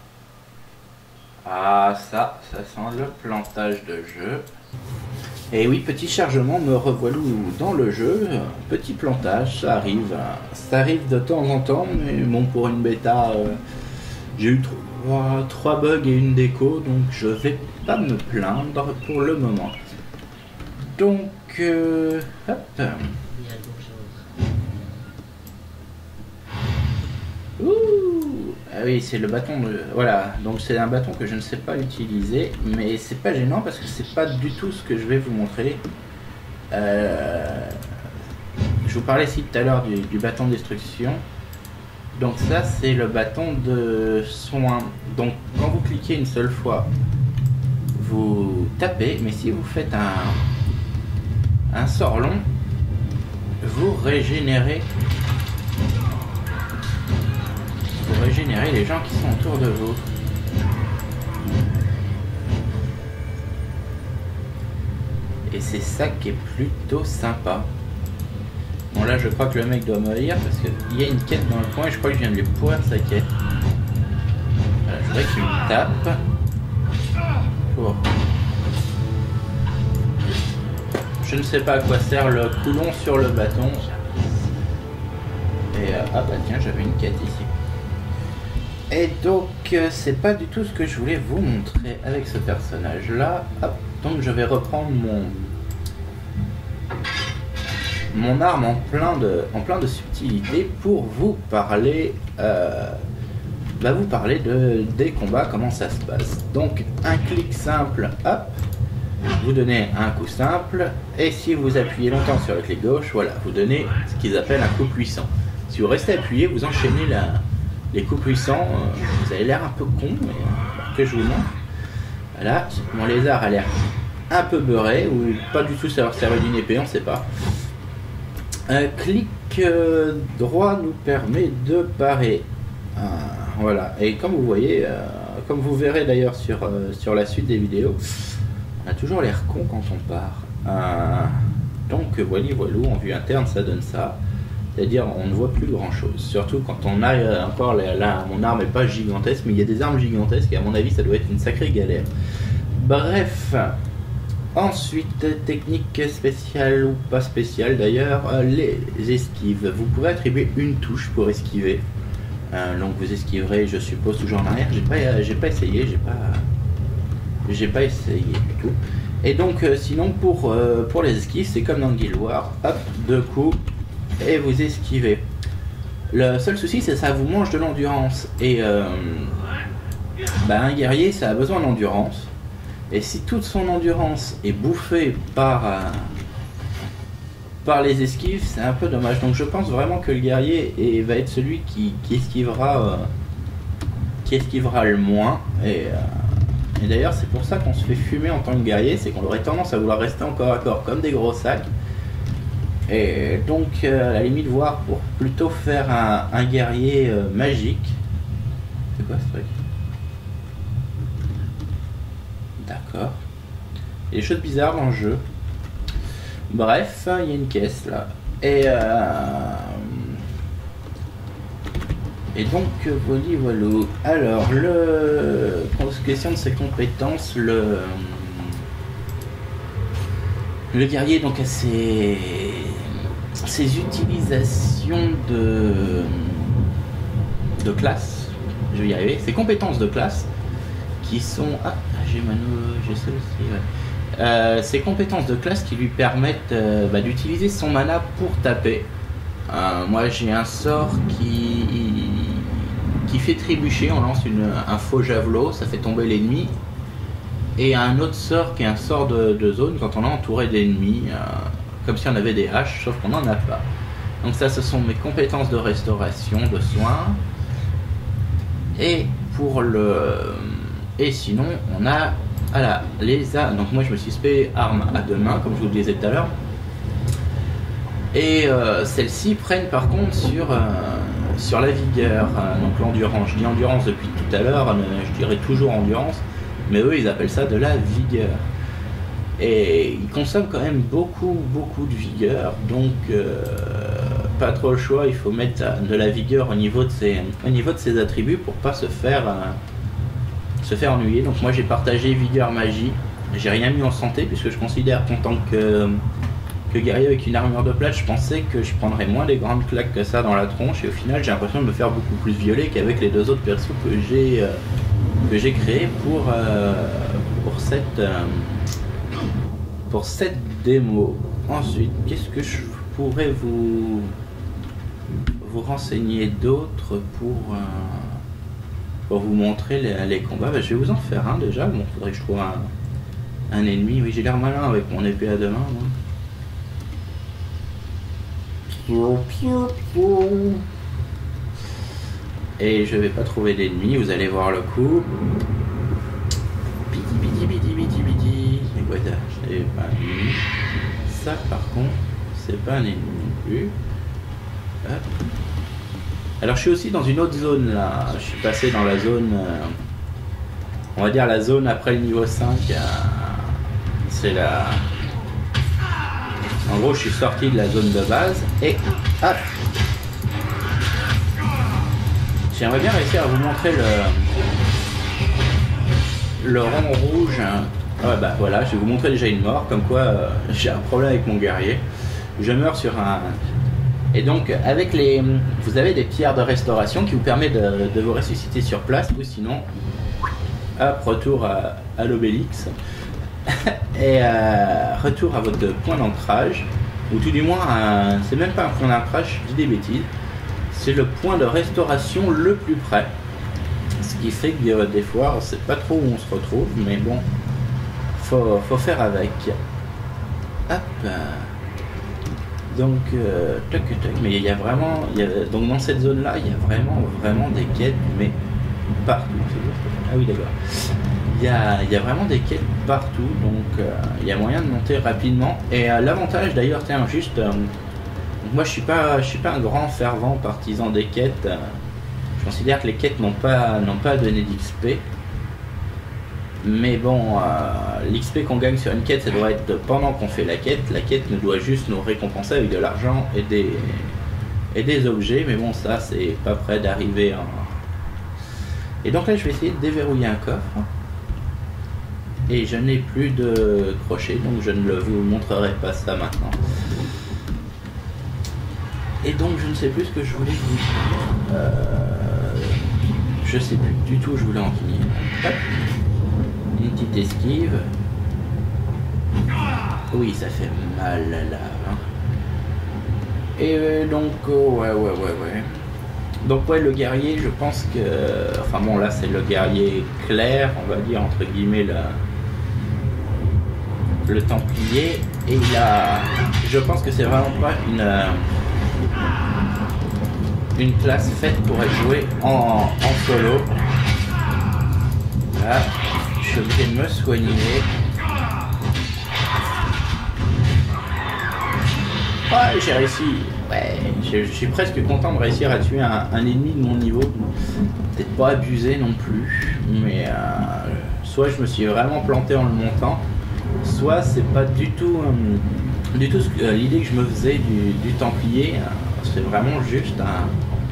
Ah ça, ça sent le plantage de jeu. Et oui, petit chargement, me revoilou dans le jeu. Petit plantage, ça arrive. Ça arrive de temps en temps, mais bon, pour une bêta, euh, j'ai eu trois, trois bugs et une déco, donc je vais pas me plaindre pour le moment. Donc, euh, hop. Ouh, ah oui, c'est le bâton de... Voilà, donc c'est un bâton que je ne sais pas utiliser, mais c'est pas gênant parce que c'est pas du tout ce que je vais vous montrer. Euh... Je vous parlais ici tout à l'heure du, du bâton de destruction. Donc ça, c'est le bâton de soin. Donc quand vous cliquez une seule fois, vous tapez, mais si vous faites un, un sort long, vous régénérez Vous régénérez les gens qui sont autour de vous. Et c'est ça qui est plutôt sympa. Bon là je crois que le mec doit mourir parce qu'il y a une quête dans le coin et je crois que je viens de lui pourrir sa quête. Voilà, je voudrais qu'il me tape. Pour... Je ne sais pas à quoi sert le coulon sur le bâton. Et euh, ah bah tiens, j'avais une quête ici. Et donc, euh, c'est pas du tout ce que je voulais vous montrer avec ce personnage-là. Hop, donc je vais reprendre mon mon arme en plein de en plein de subtilité pour vous parler, euh, bah vous parler de des combats, comment ça se passe. Donc un clic simple, hop, vous donnez un coup simple, et si vous appuyez longtemps sur la clé gauche, voilà, vous donnez ce qu'ils appellent un coup puissant. Si vous restez appuyé, vous enchaînez la, les coups puissants, euh, vous avez l'air un peu con, mais euh, que je vous montre. Voilà, mon lézard a l'air un peu beurré, ou pas du tout savoir servir d'une épée, on ne sait pas. Un clic euh, droit nous permet de parer. Euh, voilà, et comme vous voyez, euh, comme vous verrez d'ailleurs sur, euh, sur la suite des vidéos, on a toujours l'air con quand on part. Euh, donc voilà, voilou, en vue interne ça donne ça. C'est-à-dire on ne voit plus grand chose. Surtout quand on a euh, encore, là, là mon arme n'est pas gigantesque, mais il y a des armes gigantesques et à mon avis ça doit être une sacrée galère. Bref. Ensuite, technique spéciale ou pas spéciale d'ailleurs, euh, les esquives. Vous pouvez attribuer une touche pour esquiver. Euh, donc vous esquiverez, je suppose, toujours en arrière. J'ai pas, j'ai pas essayé, j'ai pas, j'ai pas essayé du tout. Et donc, euh, sinon pour euh, pour les esquives, c'est comme dans Guild Wars, hop, deux coups et vous esquivez. Le seul souci, c'est que ça vous mange de l'endurance et euh, bah, un guerrier, ça a besoin d'endurance. Et si toute son endurance est bouffée par, euh, par les esquives, c'est un peu dommage. Donc je pense vraiment que le guerrier est, va être celui qui, qui, esquivera, euh, qui esquivera le moins. Et, euh, et d'ailleurs c'est pour ça qu'on se fait fumer en tant que guerrier, c'est qu'on aurait tendance à vouloir rester en corps à corps comme des gros sacs. Et donc euh, à la limite voir pour plutôt faire un, un guerrier euh, magique. C'est quoi ce truc ? D'accord. Il y a des choses bizarres dans le jeu. Bref, il y a une caisse là. Et euh... Et donc, voilà, voilà. Alors, le... question de ses compétences, le... Le guerrier donc a ses... ses utilisations de... de classe. Je vais y arriver. Ses compétences de classe qui sont... Ah, j'ai Manu, j'ai ça aussi, ouais. Euh, ses compétences de classe qui lui permettent euh, bah, d'utiliser son mana pour taper. Euh, moi j'ai un sort qui qui fait trébucher, on lance une, un faux javelot, ça fait tomber l'ennemi. Et un autre sort qui est un sort de, de zone quand on est entouré d'ennemis, euh, comme si on avait des haches, sauf qu'on n'en a pas. Donc ça, ce sont mes compétences de restauration, de soins. Et pour le... Et sinon, on a voilà, les armes. Donc moi, je me suis spé armes à deux mains, comme je vous le disais tout à l'heure. Et euh, celles-ci prennent par contre sur, euh, sur la vigueur, euh, donc l'endurance. Je dis endurance depuis tout à l'heure, euh, je dirais toujours endurance, mais eux, ils appellent ça de la vigueur. Et ils consomment quand même beaucoup, beaucoup de vigueur, donc euh, pas trop le choix, il faut mettre de la vigueur au niveau de ses, au niveau de ses attributs pour pas se faire... Euh, se faire ennuyer. Donc moi j'ai partagé vigueur magie, j'ai rien mis en santé puisque je considère qu'en tant que, que guerrier avec une armure de plate, je pensais que je prendrais moins des grandes claques que ça dans la tronche, et au final j'ai l'impression de me faire beaucoup plus violer qu'avec les deux autres persos que j'ai euh, que j'ai créés pour euh, pour cette euh, pour cette démo. Ensuite, qu'est-ce que je pourrais vous vous renseigner d'autre pour euh, pour vous montrer les, les combats? Bah, je vais vous en faire un déjà. Bon, faudrait que je trouve un, un ennemi. Oui, j'ai l'air malin avec mon épée à deux mains. Et je vais pas trouver d'ennemi, vous allez voir le coup. Bidi bidi bidi bidi bidi. Et quoi ça? C'est pas un ennemi. Ça par contre, c'est pas un ennemi non plus. Hop. Alors je suis aussi dans une autre zone là, je suis passé dans la zone, euh, on va dire la zone après le niveau cinq, euh, c'est la... En gros je suis sorti de la zone de base et hop. J'aimerais bien réussir à vous montrer le, le rond rouge. Ouais bah voilà, je vais vous montrer déjà une mort, comme quoi euh, j'ai un problème avec mon guerrier. Je meurs sur un... Et donc, avec les, vous avez des pierres de restauration qui vous permettent de, de vous ressusciter sur place, ou sinon, hop, retour à, à l'obélix, et euh, retour à votre point d'ancrage, ou tout du moins, c'est même pas un point d'ancrage, je dis des bêtises, c'est le point de restauration le plus près. Ce qui fait que euh, des fois, on sait pas trop où on se retrouve, mais bon, faut, faut faire avec. Hop. Donc, euh, toc, toc. Mais il y a vraiment, il y a, donc dans cette zone-là, il y a vraiment, vraiment des quêtes, mais partout. Ah oui, d'accord. Il y a, il y a vraiment des quêtes partout, donc euh, il y a moyen de monter rapidement. Et euh, l'avantage, d'ailleurs, tiens, juste, euh, moi, je suis pas, je suis pas un grand fervent partisan des quêtes. Euh, je considère que les quêtes n'ont pas, n'ont pas donné d'X P. Mais bon, euh, l'X P qu'on gagne sur une quête, ça doit être pendant qu'on fait la quête. La quête nous doit juste nous récompenser avec de l'argent et des, et des objets. Mais bon, ça, c'est pas près d'arriver. Hein. Et donc là, je vais essayer de déverrouiller un coffre. Et je n'ai plus de crochet, donc je ne le vous montrerai pas ça maintenant. Et donc, je ne sais plus ce que je voulais vous dire. Euh, je sais plus du tout où je voulais en finir. Hop. Une petite esquive. Oui, ça fait mal là. là hein. Et euh, donc, oh, ouais, ouais, ouais, ouais. Donc, ouais, le guerrier, je pense que. Enfin, bon, là, c'est le guerrier clair, on va dire, entre guillemets, le, le templier. Et il a. Je pense que c'est vraiment pas une. Une classe faite pour être jouée en, en solo. Là. Je suis obligé de me soigner. Ah, j'ai réussi. Ouais, je, je suis presque content de réussir à tuer un, un ennemi de mon niveau. Peut-être pas abusé non plus. Mais euh, soit je me suis vraiment planté en le montant, soit c'est pas du tout, euh, du tout euh, l'idée que je me faisais du, du Templier. Euh, c'est vraiment juste un,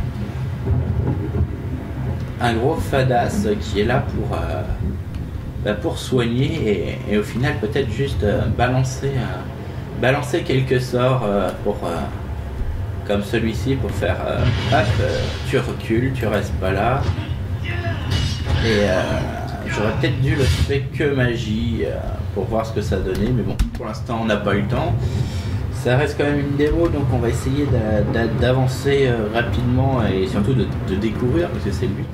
un gros fadasse qui est là pour... Euh, Bah pour soigner et, et au final peut-être juste euh, balancer euh, balancer quelques sorts euh, pour euh, comme celui-ci pour faire euh, hop, euh, tu recules, tu restes pas là et euh, j'aurais peut-être dû le faire que magie euh, pour voir ce que ça donnait, mais bon pour l'instant on n'a pas eu le temps, ça reste quand même une démo donc on va essayer d'avancer euh, rapidement et surtout de, de découvrir parce que c'est le but.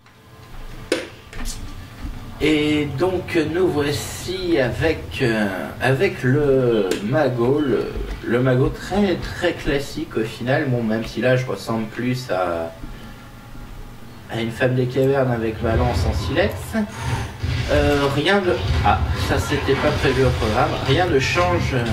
Et donc nous voici avec, euh, avec le magot, le, le magot très très classique au final, bon même si là je ressemble plus à, à une femme des cavernes avec ma lance en silex. Euh, rien de... Ah, ça c'était pas prévu au programme, rien ne change, euh,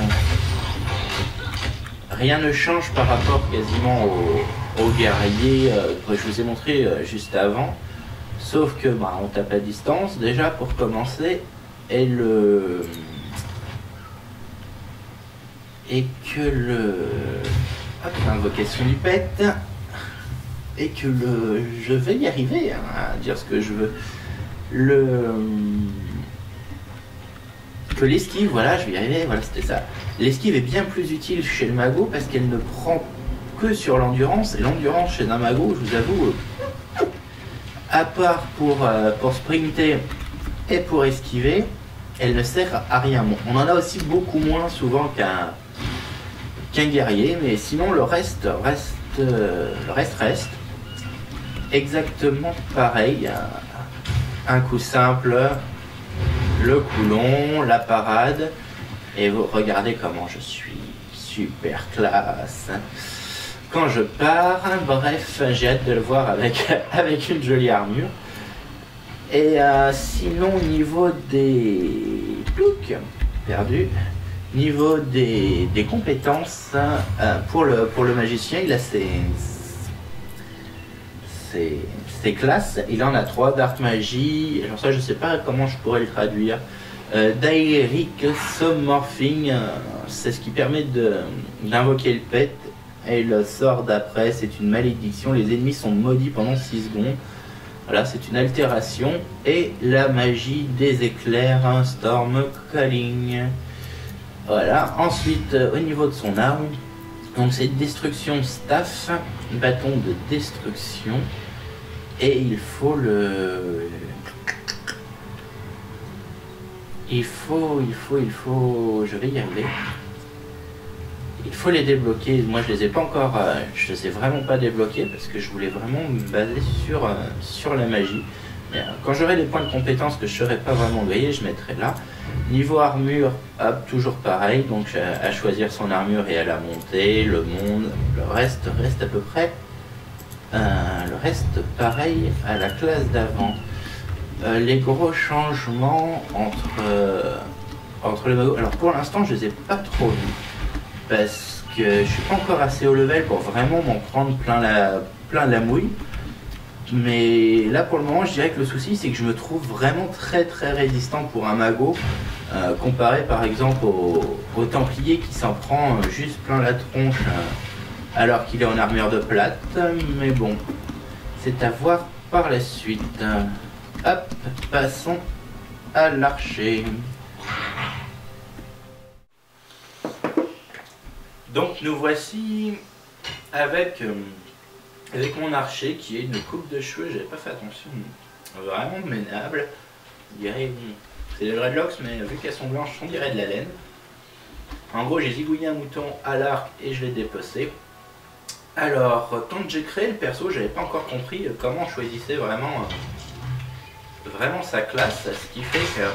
rien ne change par rapport quasiment au, au guerrier euh, que je vous ai montré euh, juste avant. Sauf que bah, on tape à distance déjà pour commencer et le et que le hop, l'invocation du pet et que le je vais y arriver hein, à dire ce que je veux le que l'esquive, voilà, je vais y arriver, voilà, c'était ça. L'esquive est bien plus utile chez le magot parce qu'elle ne prend que sur l'endurance et l'endurance chez un magot, je vous avoue, euh, à part pour, euh, pour sprinter et pour esquiver, elle ne sert à rien. Bon, on en a aussi beaucoup moins souvent qu'un qu'un guerrier, mais sinon le reste reste, euh, le reste reste exactement pareil. Un coup simple, le coup long, la parade, et vous regardez comment je suis super classe. Quand je pars, bref, j'ai hâte de le voir avec, avec une jolie armure. Et euh, sinon, niveau des... Plouc, perdu. Niveau des, des compétences, euh, pour, le, pour le magicien, il a ses, ses, ses classes. Il en a trois, Dark Magie. Alors ça, je sais pas comment je pourrais le traduire. Euh, Daeric Sommorphing, euh, c'est ce qui permet d'invoquer le pet. Et le sort d'après, c'est une malédiction. Les ennemis sont maudits pendant six secondes. Voilà, c'est une altération. Et la magie des éclairs, un Storm Calling. Voilà. Ensuite, euh, au niveau de son arme, donc c'est destruction staff, bâton de destruction. Et il faut le... Il faut, il faut, il faut... Je vais y arriver. Il faut les débloquer. Moi je les ai pas encore, euh, je les ai vraiment pas débloqués parce que je voulais vraiment me baser sur, euh, sur la magie. Quand j'aurai des points de compétence que je ne saurais pas vraiment griller, je mettrai là. Niveau armure, hop, toujours pareil, donc à, à choisir son armure et à la monter, le monde, le reste reste à peu près, euh, le reste pareil à la classe d'avant. Euh, les gros changements entre, euh, entre les magos, alors pour l'instant je les ai pas trop vus, parce que je suis pas encore assez haut level pour vraiment m'en prendre plein la, plein la mouille. Mais là pour le moment je dirais que le souci c'est que je me trouve vraiment très très résistant pour un magot euh, comparé par exemple au, au Templier qui s'en prend euh, juste plein la tronche euh, alors qu'il est en armure de plate. Mais bon, c'est à voir par la suite. Hop, passons à l'archer. Donc nous voici avec... Euh, avec mon archer qui est une coupe de cheveux, j'avais pas fait attention, vraiment ménable. On dirait, c'est des dreadlocks, mais vu qu'elles sont blanches, on dirait de la laine. En gros, j'ai zigouillé un mouton à l'arc et je l'ai dépecé. Alors, quand j'ai créé le perso, j'avais pas encore compris comment on choisissait vraiment, vraiment sa classe, ce qui fait que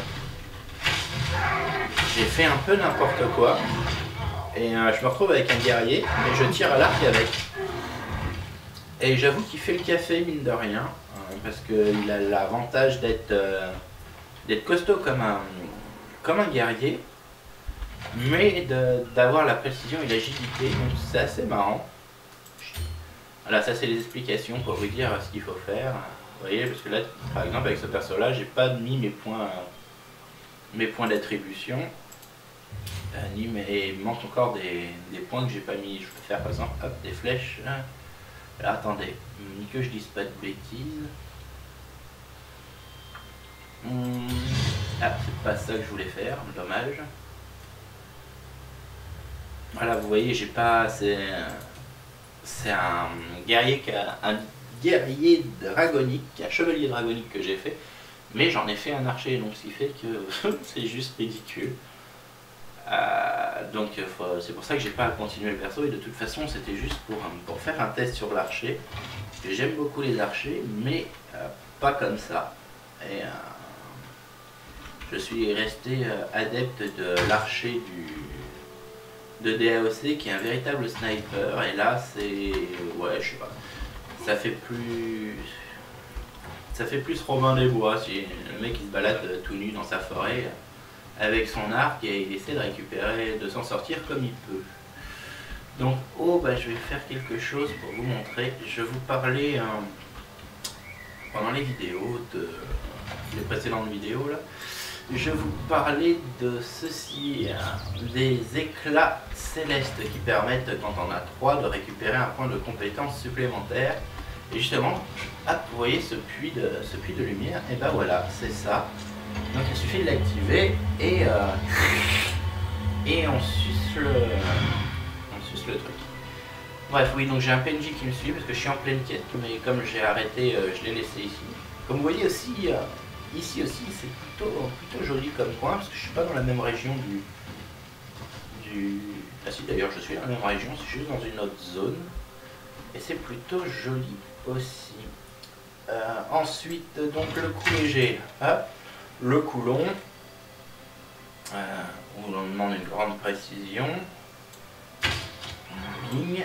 j'ai fait un peu n'importe quoi. Et euh, je me retrouve avec un guerrier, mais je tire à l'arc avec. Et j'avoue qu'il fait le café, mine de rien, euh, parce qu'il a l'avantage d'être euh, d'être costaud comme un, comme un guerrier, mais d'avoir la précision et l'agilité, donc c'est assez marrant. Voilà, ça c'est les explications pour vous dire ce qu'il faut faire. Vous voyez, parce que là, par exemple, avec ce perso-là, j'ai pas mis mes points, mes points d'attribution, euh, ni mes, il manque encore des, des points que j'ai pas mis. Je peux faire par exemple, hop, des flèches. Hein. Alors attendez, ni que je dise pas de bêtises. Hum, ah, c'est pas ça que je voulais faire, dommage. Voilà, vous voyez, j'ai pas. C'est c'est un guerrier qui a un guerrier dragonique, un chevalier dragonique que j'ai fait, mais j'en ai fait un archer, donc ce qui fait que c'est juste ridicule. Euh, donc c'est pour ça que j'ai pas continué le perso et de toute façon c'était juste pour, pour faire un test sur l'archer. J'aime beaucoup les archers mais euh, pas comme ça. Et euh, je suis resté euh, adepte de l'archer du de D A O C qui est un véritable sniper et là c'est ouais je sais pas. Ça fait plus ça fait plus Robin des Bois si le mec il se balade tout nu dans sa forêt avec son arc et il essaie de récupérer, de s'en sortir comme il peut. Donc, oh, bah, je vais faire quelque chose pour vous montrer. Je vous parlais euh, pendant les vidéos, de les précédentes vidéos là, je vous parlais de ceci, euh, des éclats célestes qui permettent, quand on a trois, de récupérer un point de compétence supplémentaire. Et justement, hop, vous voyez ce puits de, ce puits de lumière, et ben voilà, c'est ça. Donc il suffit de l'activer et, euh, et on suce le, on suce le truc. Bref, oui, donc j'ai un P N J qui me suit parce que je suis en pleine quête, mais comme j'ai arrêté, euh, je l'ai laissé ici. Comme vous voyez aussi, euh, ici aussi, c'est plutôt, plutôt joli comme coin parce que je suis pas dans la même région du... du... Ah si, d'ailleurs, je suis dans la même région, je suis juste dans une autre zone. Et c'est plutôt joli aussi. Euh, ensuite, donc le coup léger. Hop. Le coulon, euh, où l'on demande une grande précision. Bing.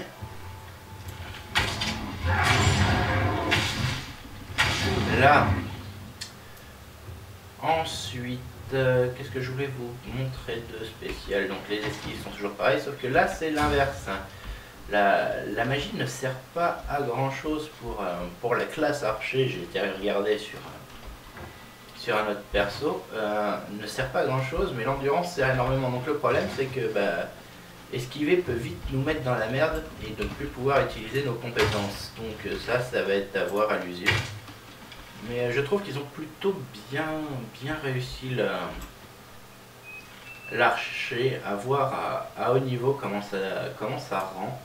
Là. Ensuite, euh, qu'est-ce que je voulais vous montrer de spécial? Donc les esquives sont toujours pareilles, sauf que là c'est l'inverse. La, la magie ne sert pas à grand chose pour, euh, pour la classe archer. J'ai été regarder sur... sur un autre perso, euh, ne sert pas à grand chose, mais l'endurance sert énormément. Donc le problème c'est que bah, esquiver peut vite nous mettre dans la merde et de ne plus pouvoir utiliser nos compétences. Donc ça, ça va être à voir à l'usure. Mais euh, je trouve qu'ils ont plutôt bien, bien réussi l'archer, à voir à, à haut niveau comment ça, comment ça rend.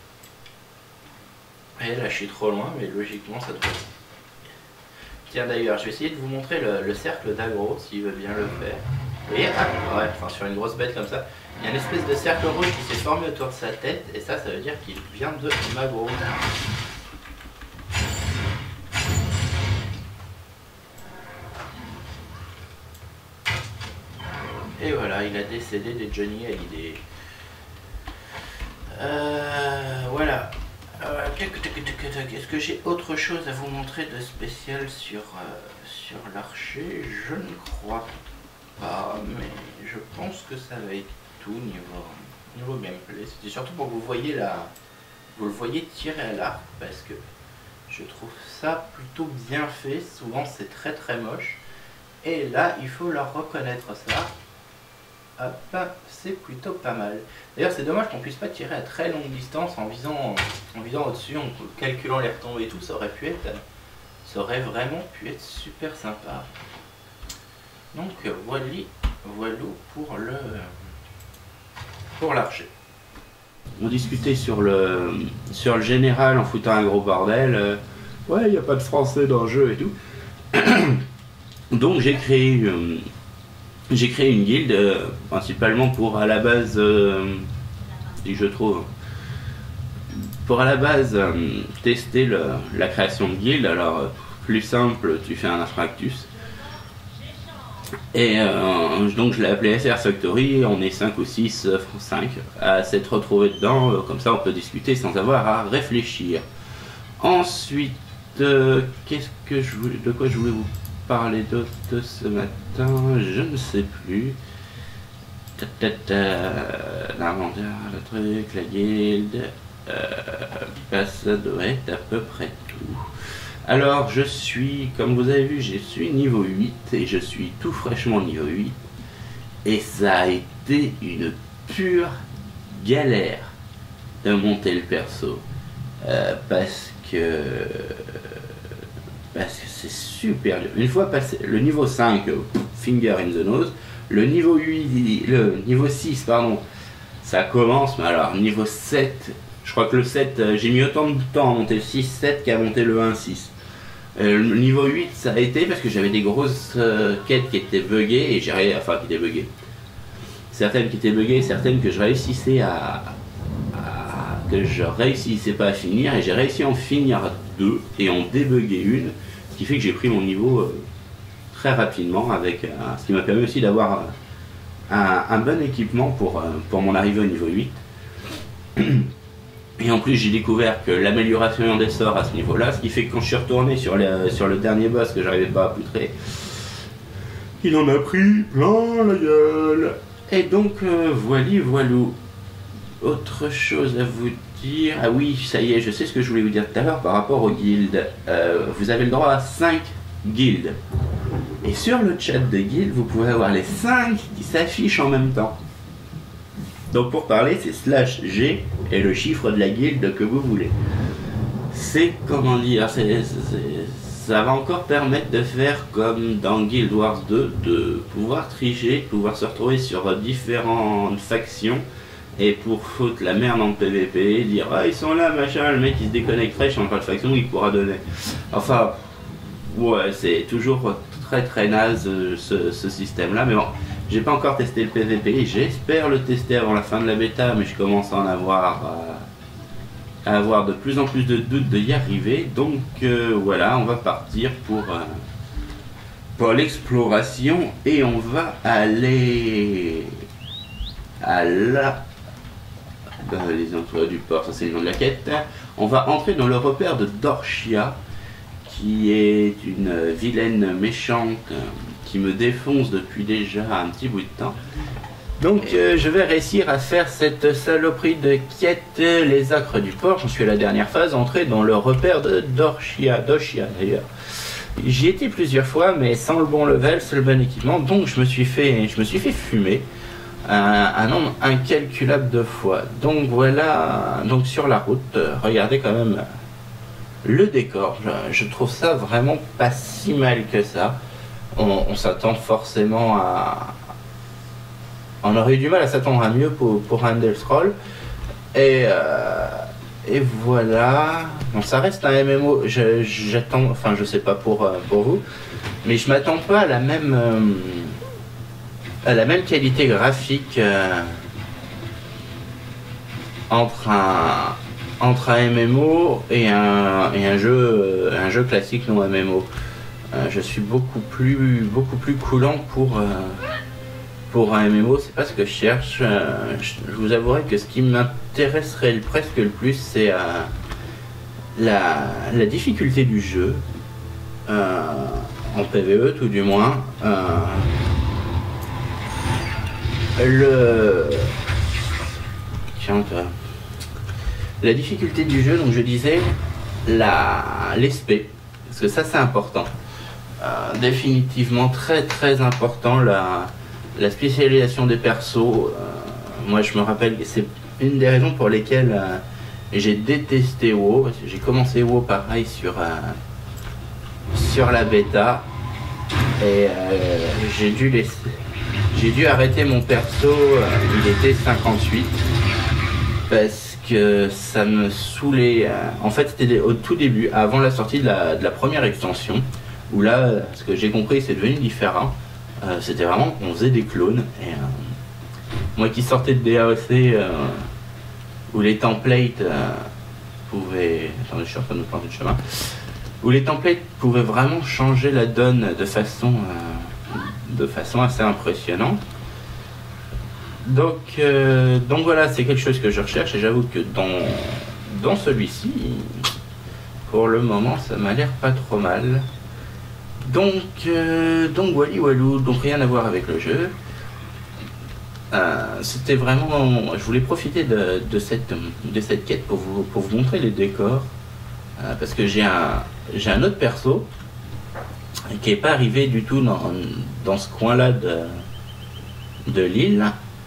Et là je suis trop loin, mais logiquement ça devrait... Tiens d'ailleurs, je vais essayer de vous montrer le, le cercle d'aggro, s'il veut bien le faire. Vous voyez, ah, ouais, enfin, sur une grosse bête comme ça, il y a une espèce de cercle rouge qui s'est formé autour de sa tête, et ça, ça veut dire qu'il vient de m'aggro. Et voilà, il a décédé de Johnny Hallyday. Euh, voilà. Euh, Est-ce que j'ai autre chose à vous montrer de spécial sur, euh, sur l'archer? Je ne crois pas, mais je pense que ça va être tout niveau, niveau gameplay. C'était surtout pour que vous voyez la, vous le voyez tirer à l'arc, parce que je trouve ça plutôt bien fait. Souvent c'est très très moche. Et là, il faut leur reconnaître ça. Hop, c'est plutôt pas mal. D'ailleurs, c'est dommage qu'on puisse pas tirer à très longue distance en visant, en visant au-dessus, en calculant les retombées et tout. Ça aurait pu être, ça aurait vraiment pu être super sympa. Donc, voilà, voilà pour le, pour l'archer. On discutait sur le, sur le général en foutant un gros bordel. Euh, ouais, il n'y a pas de français dans le jeu et tout. Donc j'ai créé, euh, j'ai créé une guilde, euh, principalement pour à la base, euh, si je trouve, pour à la base euh, tester le, la création de guilde. Alors euh, plus simple, tu fais un Infractus. Et euh, donc je l'ai appelé S R Factory, on est cinq ou six, euh, cinq, à s'être retrouvés dedans, euh, comme ça on peut discuter sans avoir à réfléchir. Ensuite, euh, qu'est-ce que je voulais, de quoi je voulais vous parler d'autre ce matin, je ne sais plus. L'inventaire, le truc, la guilde, euh, bah, ça doit être à peu près tout. Alors je suis, comme vous avez vu, je suis niveau huit et je suis tout fraîchement niveau huit. Et ça a été une pure galère de monter le perso. Euh, parce que... Parce que c'est super dur. Une fois passé le niveau cinq, finger in the nose, le niveau huit, le niveau six, pardon, ça commence, mais alors niveau sept, je crois que le sept, j'ai mis autant de temps à monter le six sept qu'à monter le un six. Euh, le niveau huit, ça a été parce que j'avais des grosses euh, quêtes qui étaient buggées, et j'ai enfin qui étaient buggées. Certaines qui étaient buggées, certaines que je réussissais à, à que je réussissais pas à finir, et j'ai réussi à en finir deux et en débugger une. Ce qui fait que j'ai pris mon niveau euh, très rapidement, avec euh, ce qui m'a permis aussi d'avoir euh, un, un bon équipement pour, euh, pour mon arrivée au niveau huit. Et en plus j'ai découvert que l'amélioration des sorts à ce niveau là, ce qui fait que quand je suis retourné sur, les, sur le dernier boss que j'arrivais pas à poutrer, il en a pris plein la gueule. Et donc euh, voili voilou. Autre chose à vous dire, ah oui, ça y est, je sais ce que je voulais vous dire tout à l'heure par rapport aux guildes. Euh, vous avez le droit à cinq guildes. Et sur le chat de guildes, vous pouvez avoir les cinq qui s'affichent en même temps. Donc pour parler, c'est slash G et le chiffre de la guilde que vous voulez. C'est, comment dire, c'est, ça va encore permettre de faire comme dans Guild Wars deux, de pouvoir tricher, de pouvoir se retrouver sur différentes factions. Et pour foutre la merde en P V P, dire ah ils sont là machin, le mec il se déconnecterait, je change pas de faction, il pourra donner. Enfin, ouais, c'est toujours très très naze ce, ce système là, mais bon, j'ai pas encore testé le P V P, j'espère le tester avant la fin de la bêta, mais je commence à en avoir, euh, à avoir de plus en plus de doutes de y arriver, donc euh, voilà, on va partir pour, euh, pour l'exploration, et on va aller à la... Euh, les emplois du port, ça c'est le nom de la quête. On va entrer dans le repère de Dorchia, qui est une vilaine méchante euh, qui me défonce depuis déjà un petit bout de temps. Donc euh, je vais réussir à faire cette saloperie de quête, les acres du port. J'en suis à la dernière phase, entrer dans le repère de Dorchia, Dorchia d'ailleurs. J'y étais plusieurs fois, mais sans le bon level, sans le bon équipement, donc je me suis fait, je me suis fait fumer. Un, un nombre incalculable de fois. Donc voilà, donc sur la route, euh, regardez quand même le décor. Je, je trouve ça vraiment pas si mal que ça. On, on s'attend forcément à... On aurait eu du mal à s'attendre à mieux pour, pour un Elder Scrolls. Et, euh, et voilà. Bon, ça reste un M M O. J'attends, enfin je sais pas pour, pour vous, mais je m'attends pas à la même... Euh, à la même qualité graphique euh, entre un entre un M M O et un, et un jeu euh, un jeu classique non M M O. Euh, je suis beaucoup plus beaucoup plus coulant pour euh, pour un M M O, c'est pas ce que je cherche. Euh, je vous avouerai que ce qui m'intéresserait le, presque le plus, c'est euh, la, la difficulté du jeu, euh, en P V E tout du moins. Euh, le... Tiens, toi. La difficulté du jeu, donc je disais, la l'S P, parce que ça c'est important. Euh, définitivement très très important, la, la spécialisation des persos. Euh, moi je me rappelle que c'est une des raisons pour lesquelles euh, j'ai détesté WoW, parce que j'ai commencé WoW pareil sur, euh, sur la bêta, et euh, j'ai dû laisser, j'ai dû arrêter mon perso, euh, il était cinquante-huit, parce que ça me saoulait. Euh, en fait c'était au tout début, avant la sortie de la, de la première extension, où là, ce que j'ai compris, c'est devenu différent. Euh, c'était vraiment, on faisait des clones. Et, euh, moi qui sortais de D A O C, euh, où les templates euh, pouvaient... Attendez, je suis en train de me planter de chemin. Où les templates pouvaient vraiment changer la donne de façon, euh, de façon assez impressionnante. Donc, euh, donc voilà, c'est quelque chose que je recherche. Et j'avoue que dans, dans celui-ci, pour le moment, ça m'a l'air pas trop mal. Donc, euh, donc wally walou, donc rien à voir avec le jeu. Euh, C'était vraiment, je voulais profiter de, de cette de cette quête pour vous pour vous montrer les décors, euh, parce que j'ai un j'ai un autre perso qui est pas arrivé du tout dans dans ce coin-là de de l'île.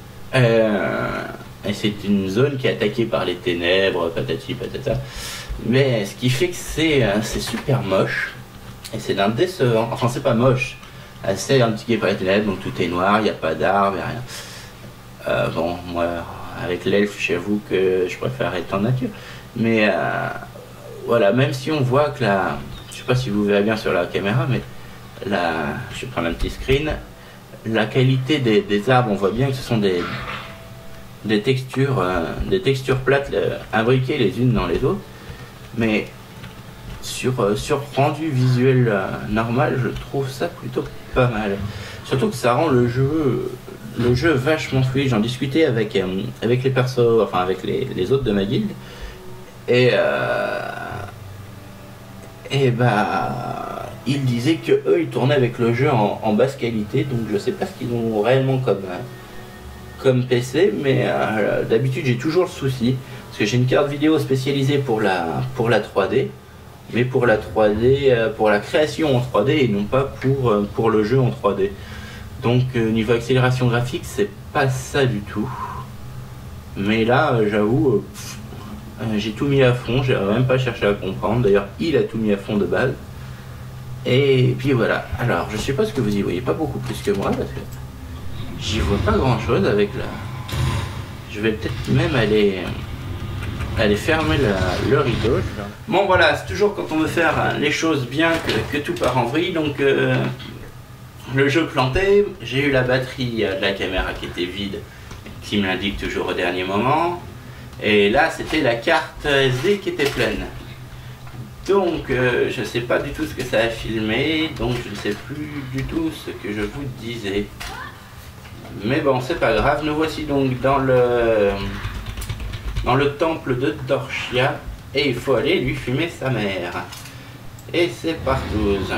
Euh, et c'est une zone qui est attaquée par les ténèbres, patati patata. Mais ce qui fait que c'est c'est super moche. Et c'est d'un décevant, enfin c'est pas moche, c'est indiqué par les ténèbres, donc tout est noir, il n'y a pas d'arbres, il n'y a rien. Euh, bon, moi, avec l'elfe, j'avoue que je préfère être en nature. Mais euh, voilà, même si on voit que la... Je sais pas si vous verrez bien sur la caméra, mais la... Je vais prendre un petit screen. La qualité des, des arbres, on voit bien que ce sont des, des textures, euh, des textures plates euh, imbriquées les unes dans les autres. Mais... Sur, euh, sur rendu visuel euh, normal, je trouve ça plutôt pas mal. Surtout que ça rend le jeu, le jeu vachement fluide. J'en discutais avec, euh, avec les persos, enfin avec les, les autres de ma guilde. Et, euh, et bah, ils disaient que eux ils tournaient avec le jeu en, en basse qualité. Donc je sais pas ce qu'ils ont réellement comme, comme P C, mais euh, d'habitude j'ai toujours le souci. Parce que j'ai une carte vidéo spécialisée pour la, pour la trois D. Mais pour la trois D, pour la création en trois D et non pas pour, pour le jeu en trois D. Donc euh, niveau accélération graphique, c'est pas ça du tout. Mais là, euh, j'avoue, euh, j'ai tout mis à fond, j'ai même pas cherché à comprendre. D'ailleurs, il a tout mis à fond de base. Et puis voilà. Alors, je sais pas ce que vous y voyez, pas beaucoup plus que moi, parce que j'y vois pas grand chose avec la... Je vais peut-être même aller... Allez fermer la, le rideau. Bon voilà, c'est toujours quand on veut faire les choses bien que, que tout part en vrille. Donc euh, le jeu planté, j'ai eu la batterie de la caméra qui était vide, qui me l'indique toujours au dernier moment. Et là c'était la carte S D qui était pleine. Donc euh, je ne sais pas du tout ce que ça a filmé, donc je ne sais plus du tout ce que je vous disais. Mais bon, c'est pas grave, nous voici donc dans le... dans le temple de Torchia, et il faut aller lui fumer sa mère. Et c'est partouze.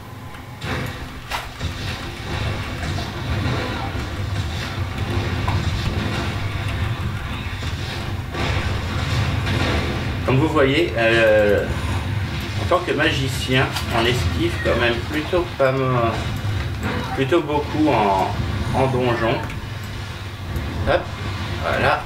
Comme vous voyez, euh, en tant que magicien, on esquive quand même plutôt pas mal, plutôt beaucoup en, en donjon. Hop, voilà.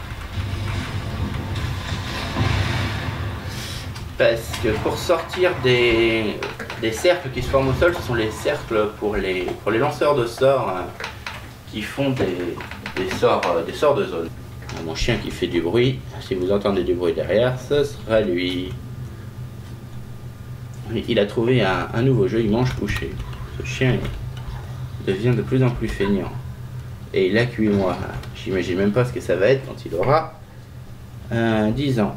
Parce que pour sortir des, des cercles qui se forment au sol, ce sont les cercles pour les, pour les lanceurs de sorts hein, qui font des, des, sorts, des sorts de zone. Mon chien qui fait du bruit, si vous entendez du bruit derrière, ce sera lui. Il a trouvé un, un nouveau jeu, il mange couché. Ce chien devient de plus en plus feignant. Et il a cuit moi. J'imagine même pas ce que ça va être quand il aura euh, dix ans.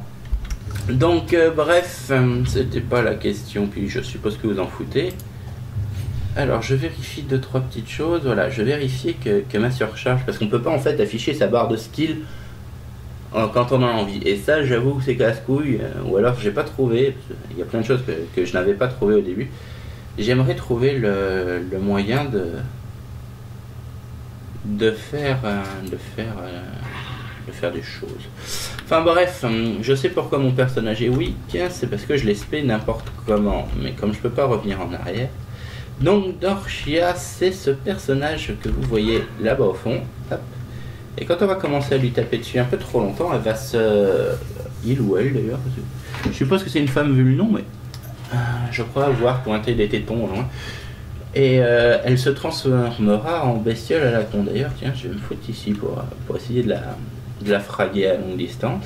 Donc euh, bref, euh, c'était pas la question, puis je suppose que vous en foutez. Alors je vérifie deux trois petites choses. Voilà, je vérifie que, que ma surcharge, parce qu'on peut pas en fait afficher sa barre de skill euh, quand on a envie. Et ça, j'avoue que c'est casse-couille, euh, ou alors j'ai pas trouvé. Il y a plein de choses que, que je n'avais pas trouvé au début. J'aimerais trouver le, le moyen de de faire euh, de faire euh, de faire des choses. Enfin bref, je sais pourquoi mon personnage est weak, c'est parce que je l'ai spé n'importe comment, mais comme je peux pas revenir en arrière. Donc Dorchia, c'est ce personnage que vous voyez là-bas au fond. Hop. Et quand on va commencer à lui taper dessus un peu trop longtemps, elle va se... Il ou elle d'ailleurs, je suppose que c'est une femme vu le nom, mais euh, je crois voir pointer des tétons au loin. Et euh, elle se transformera en bestiole à la con. D'ailleurs, tiens, je vais me foutre ici pour, pour essayer de la, de la fraguer à longue distance.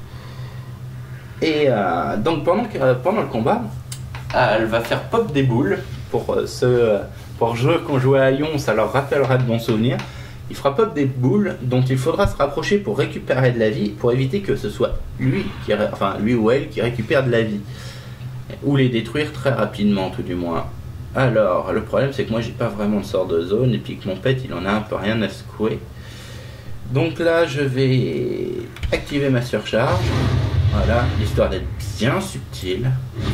Et euh, donc pendant, que, pendant le combat, elle va faire pop des boules. Pour euh, ceux pour jeux qu'on jouait à Lyon, ça leur rappellera de bons souvenirs. Il fera pop des boules dont il faudra se rapprocher pour récupérer de la vie, pour éviter que ce soit lui, qui, enfin lui ou elle qui récupère de la vie. Ou les détruire très rapidement, tout du moins. Alors, le problème c'est que moi j'ai pas vraiment de sort de zone, et puis que mon pet il en a un peu rien à secouer. Donc là je vais activer ma surcharge, voilà, histoire d'être bien subtil.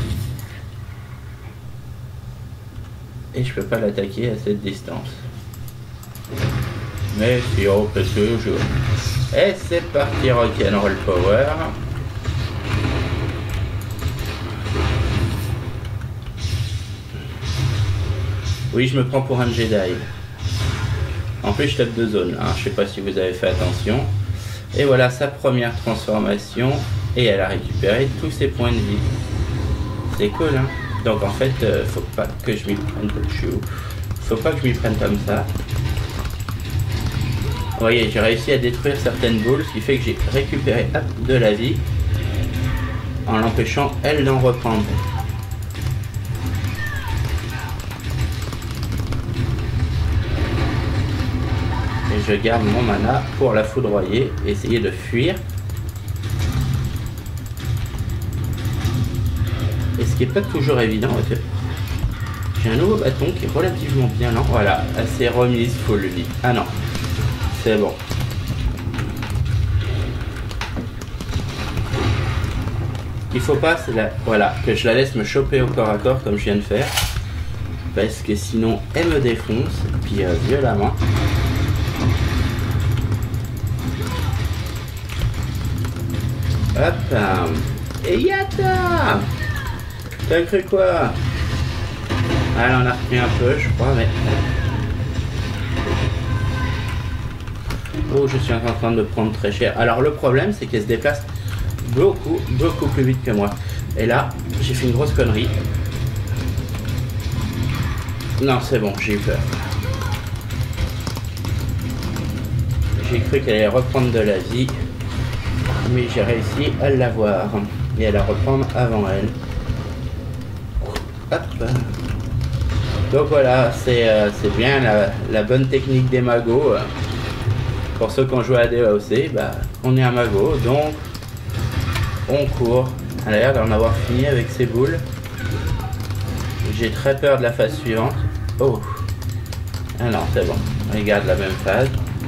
Et je peux pas l'attaquer à cette distance. Mais si, oh, parce que je... Et c'est parti, Rock'n'Roll Power. Oui, je me prends pour un Jedi. En plus, je tape de zone, hein. Je sais pas si vous avez fait attention. Et voilà sa première transformation. Et elle a récupéré tous ses points de vie. C'est cool, hein. Donc en fait, euh, faut pas que je m'y prenne. Je suis où? Faut pas que je m'y prenne comme ça. Vous voyez, j'ai réussi à détruire certaines boules, ce qui fait que j'ai récupéré hop, de la vie en l'empêchant elle d'en reprendre. Et je garde mon mana pour la foudroyer, essayer de fuir. Et ce qui n'est pas toujours évident, parce que j'ai un nouveau bâton qui est relativement bien lent. Voilà, elle s'est remise full vie. Ah non, c'est bon. Il faut pas la... voilà, que je la laisse me choper au corps à corps comme je viens de faire. Parce que sinon, elle me défonce, puis euh, violemment. Hop, euh, et yata! T'as cru quoi? Ah, elle en a repris un peu, je crois, mais... Oh, je suis en train de prendre très cher. Alors, le problème, c'est qu'elle se déplace beaucoup, beaucoup plus vite que moi. Et là, j'ai fait une grosse connerie. Non, c'est bon, j'ai eu peur. J'ai cru qu'elle allait reprendre de la vie. Mais j'ai réussi à l'avoir. Et à la reprendre avant elle. Hop. Donc voilà, c'est euh, c'est bien la, la bonne technique des magos. Pour ceux qui ont joué à D O C, bah, on est un mago, donc on court. Elle a l'air d'en avoir fini avec ses boules. J'ai très peur de la phase suivante. Oh. Ah non, c'est bon. Regarde la même phase.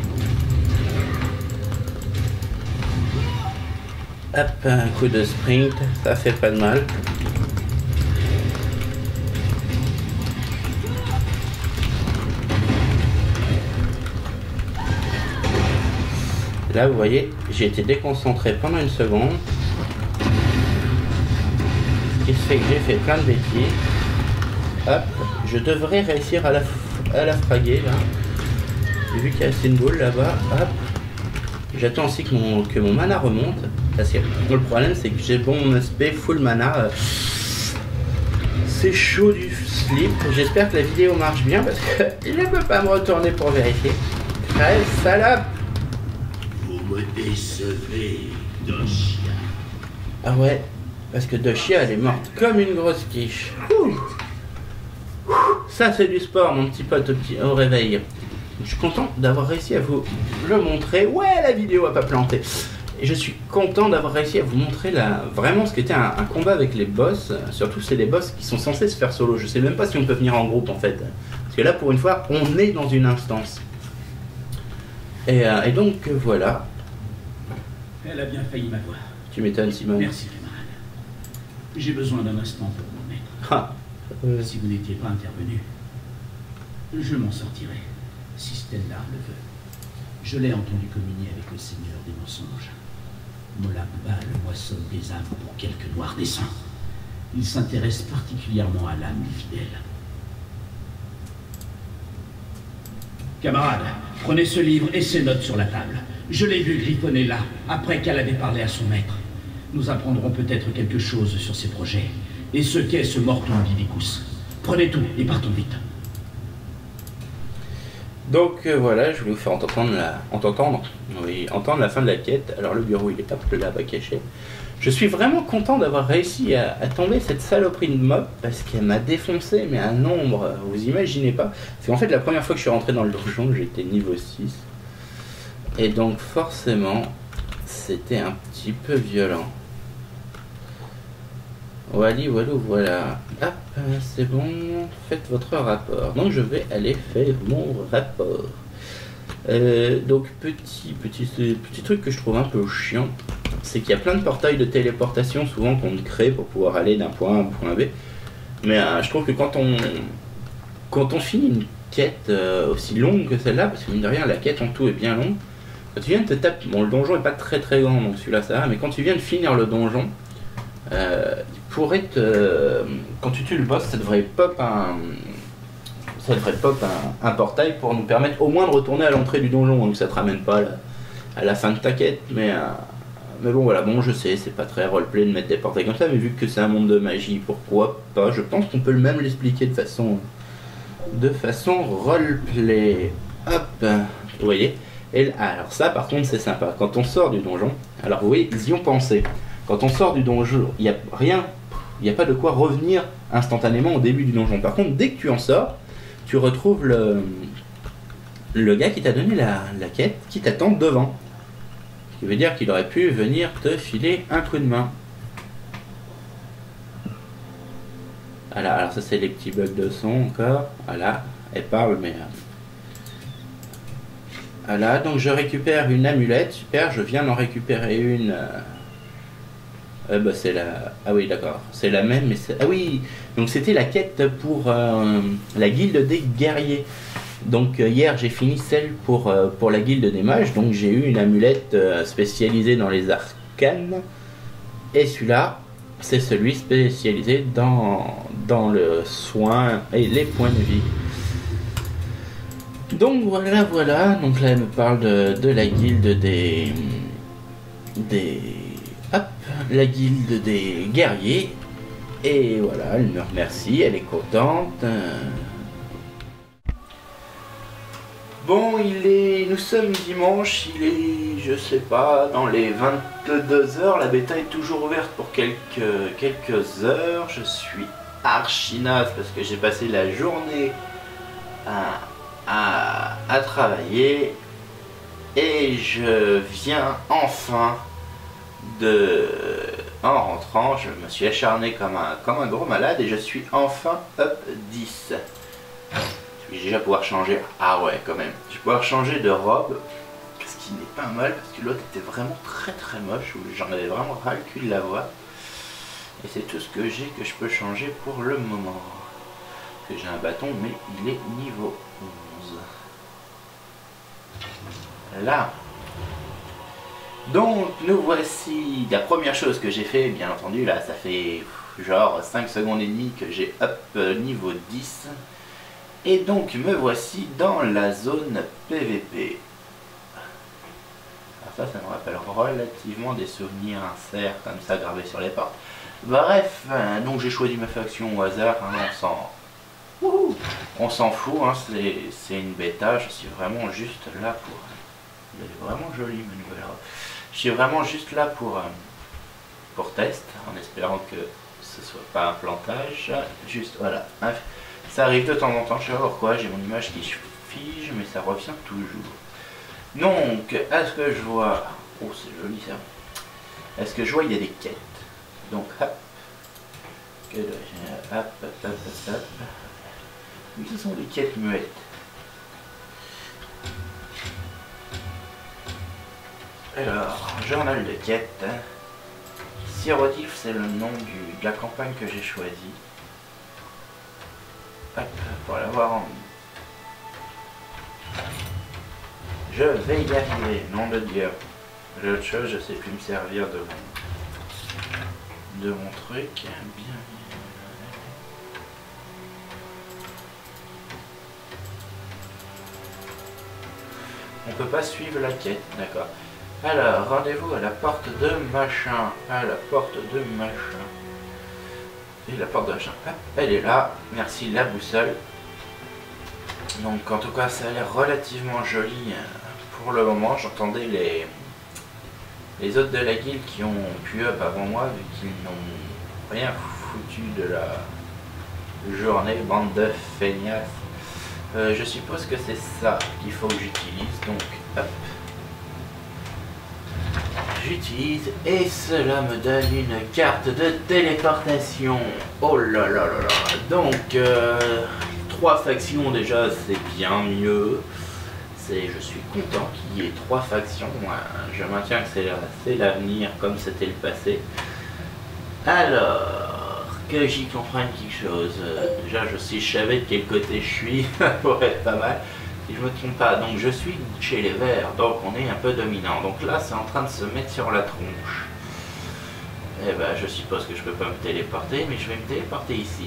Hop, un coup de sprint, ça fait pas de mal. Là, vous voyez, j'ai été déconcentré pendant une seconde. Ce qui fait que j'ai fait plein de bêtises. Hop, je devrais réussir à la, à la fraguer, là. Vu qu'il y a assez une boule là-bas, hop. J'attends aussi que mon, que mon mana remonte. Parce que le problème, c'est que j'ai bon mon aspect full mana. Euh, c'est chaud du slip. J'espère que la vidéo marche bien parce que je ne peux pas me retourner pour vérifier. Très salope! Vous me décevez, Doshia. Ah ouais, parce que Doshia, elle est morte comme une grosse quiche. Ouh. Ça, c'est du sport, mon petit pote au, petit, au réveil. Je suis content d'avoir réussi à vous le montrer. Ouais, la vidéo a pas planté. Et je suis content d'avoir réussi à vous montrer la, vraiment ce qu'était un, un combat avec les boss. Surtout, c'est les boss qui sont censés se faire solo. Je sais même pas si on peut venir en groupe, en fait. Parce que là, pour une fois, on est dans une instance. Et, euh, et donc, euh, voilà. Elle a bien failli m'avoir. Tu m'étonnes, Simone. Merci, camarade. J'ai besoin d'un instant pour m'en mettre. Ah, euh, Si vous n'étiez pas intervenu, je m'en sortirai, si Stellar le veut. Je l'ai entendu communier avec le Seigneur des mensonges. Molag Bal moissonne des âmes pour quelques noirs desseins. Il s'intéresse particulièrement à l'âme des fidèles. Camarade, prenez ce livre et ces notes sur la table. Je l'ai vu griffonner là, après qu'elle avait parlé à son maître. Nous apprendrons peut-être quelque chose sur ses projets, et ce qu'est ce Mortum Vivicus. Prenez tout et partons vite. donc euh, voilà, je voulais vous faire entendre la, entendre, oui, entendre la fin de la quête. Alors le bureau il est un peu là-bas caché. Je suis vraiment content d'avoir réussi à, à tomber cette saloperie de mob parce qu'elle m'a défoncé, mais un nombre, vous imaginez pas. C'est en fait la première fois que je suis rentré dans le donjon, j'étais niveau six. Et donc forcément, c'était un petit peu violent. Wally, walou, voilà. Hop, c'est bon, faites votre rapport. Donc je vais aller faire mon rapport. Euh, donc petit, petit, petit truc que je trouve un peu chiant, c'est qu'il y a plein de portails de téléportation souvent qu'on crée pour pouvoir aller d'un point A à un point B. Mais euh, je trouve que quand on, quand on finit une quête euh, aussi longue que celle-là, parce que mine de rien la quête en tout est bien longue, quand tu viens de te taper, bon le donjon est pas très très grand donc celui-là ça va, mais quand tu viens de finir le donjon, euh, il pourrait te, quand tu tues le boss, ça devrait pop un, ça devrait pop un, un portail pour nous permettre au moins de retourner à l'entrée du donjon, donc ça te ramène pas à la, à la fin de ta quête, mais euh, mais bon voilà, bon je sais, c'est pas très roleplay de mettre des portails comme ça, mais vu que c'est un monde de magie, pourquoi pas, je pense qu'on peut le même l'expliquer de façon, de façon roleplay. Hop, vous voyez. Et alors ça par contre c'est sympa, quand on sort du donjon, alors vous voyez, ils y ont pensé, quand on sort du donjon, il n'y a rien, il n'y a pas de quoi revenir instantanément au début du donjon. Par contre, dès que tu en sors, tu retrouves le, le gars qui t'a donné la, la quête, qui t'attend devant. Ce qui veut dire qu'il aurait pu venir te filer un coup de main. Voilà, alors ça c'est les petits bugs de son encore, voilà, elle parle mais... Voilà, donc je récupère une amulette, super, je viens d'en récupérer une. Euh, euh, bah c'est la. Ah oui, d'accord, c'est la même, mais c'est. Ah oui, donc c'était la quête pour euh, la guilde des guerriers. Donc euh, hier j'ai fini celle pour, euh, pour la guilde des mages, donc j'ai eu une amulette euh, spécialisée dans les arcanes. Et celui-là, c'est celui spécialisé dans, dans le soin et les points de vie. Donc voilà, voilà, donc là elle me parle de, de la guilde des... des... hop, la guilde des guerriers. Et voilà, elle me remercie, elle est contente. Bon, il est... nous sommes dimanche, il est, je sais pas, dans les vingt-deux heures, la bêta est toujours ouverte pour quelques, quelques heures. Je suis archi naze parce que j'ai passé la journée à... À, à travailler et je viens enfin de en rentrant, je me suis acharné comme un, comme un gros malade et je suis enfin up dix. Je vais déjà pouvoir changer, ah ouais quand même, je vais pouvoir changer de robe, ce qui n'est pas mal parce que l'autre était vraiment très très moche, j'en avais vraiment ras le cul de la voir et c'est tout ce que j'ai que je peux changer pour le moment. Parce que j'ai un bâton mais il est niveau onze. Là. Donc nous voici. La première chose que j'ai fait, bien entendu, là ça fait genre cinq secondes et demie que j'ai up niveau dix. Et donc me voici dans la zone P V P. Alors ça, ça me rappelle relativement des souvenirs inserts comme ça gravés sur les portes. Bref, donc j'ai choisi ma faction au hasard, hein, on s'en... Wouhou, on s'en fout, hein, c'est une bêta, je suis vraiment juste là pour... Elle est vraiment jolie ma nouvelle robe. Je suis vraiment juste là pour, euh, pour test, en espérant que ce soit pas un plantage. Juste, voilà. Ça arrive de temps en temps, je sais pas pourquoi, j'ai mon image qui fige, mais ça revient toujours. Donc, est-ce que je vois... Oh, c'est joli ça. Est-ce que je vois, il y a des quêtes. Donc, hop. Que dois-je... Hop, hop, hop, hop. Ce sont des quêtes muettes. Alors, journal de quête. Sirotif, c'est le nom du, de la campagne que j'ai choisi. Hop, pour l'avoir en... Je vais y arriver, nom de Dieu. J'ai autre chose, je sais plus me servir de mon, de mon truc. Bien, bien. On peut pas suivre la quête, d'accord. Alors, rendez-vous à la porte de machin. À la porte de machin. Et la porte de machin. Hop, elle est là. Merci la boussole. Donc, en tout cas, ça a l'air relativement joli pour le moment. J'entendais les les autres de la guilde qui ont pu up avant moi, vu qu'ils n'ont rien foutu de la journée, bande de feignasses. Euh, je suppose que c'est ça qu'il faut que j'utilise, donc hop. J'utilise et cela me donne une carte de téléportation. Oh là là là là. Donc euh, trois factions déjà, c'est bien mieux. C'est, je suis content qu'il y ait trois factions. Moi, je maintiens que c'est l'avenir comme c'était le passé. Alors, que j'y comprenne quelque chose. Euh, déjà, je, si je savais de quel côté je suis, ça pourrait être pas mal. Si je me trompe pas, donc je suis chez les verts, donc on est un peu dominant. Donc là, c'est en train de se mettre sur la tronche. Eh ben, je suppose que je peux pas me téléporter, mais je vais me téléporter ici.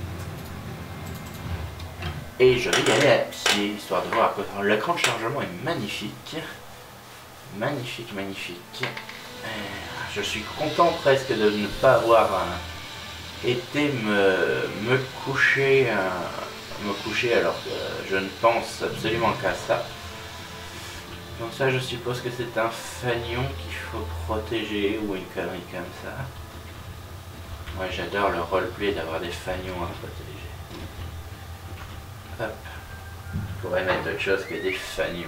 Et je vais y aller à pied, histoire de voir à quoi. L'écran de chargement est magnifique. Magnifique, magnifique. Je suis content presque de ne pas avoir euh, été me, me coucher euh, me coucher alors que je ne pense absolument qu'à ça. Donc ça, je suppose que c'est un fanion qu'il faut protéger ou une connerie comme ça. Moi, j'adore le roleplay d'avoir des fanions à protéger. Hop. Je pourrais mettre autre chose que des fanions.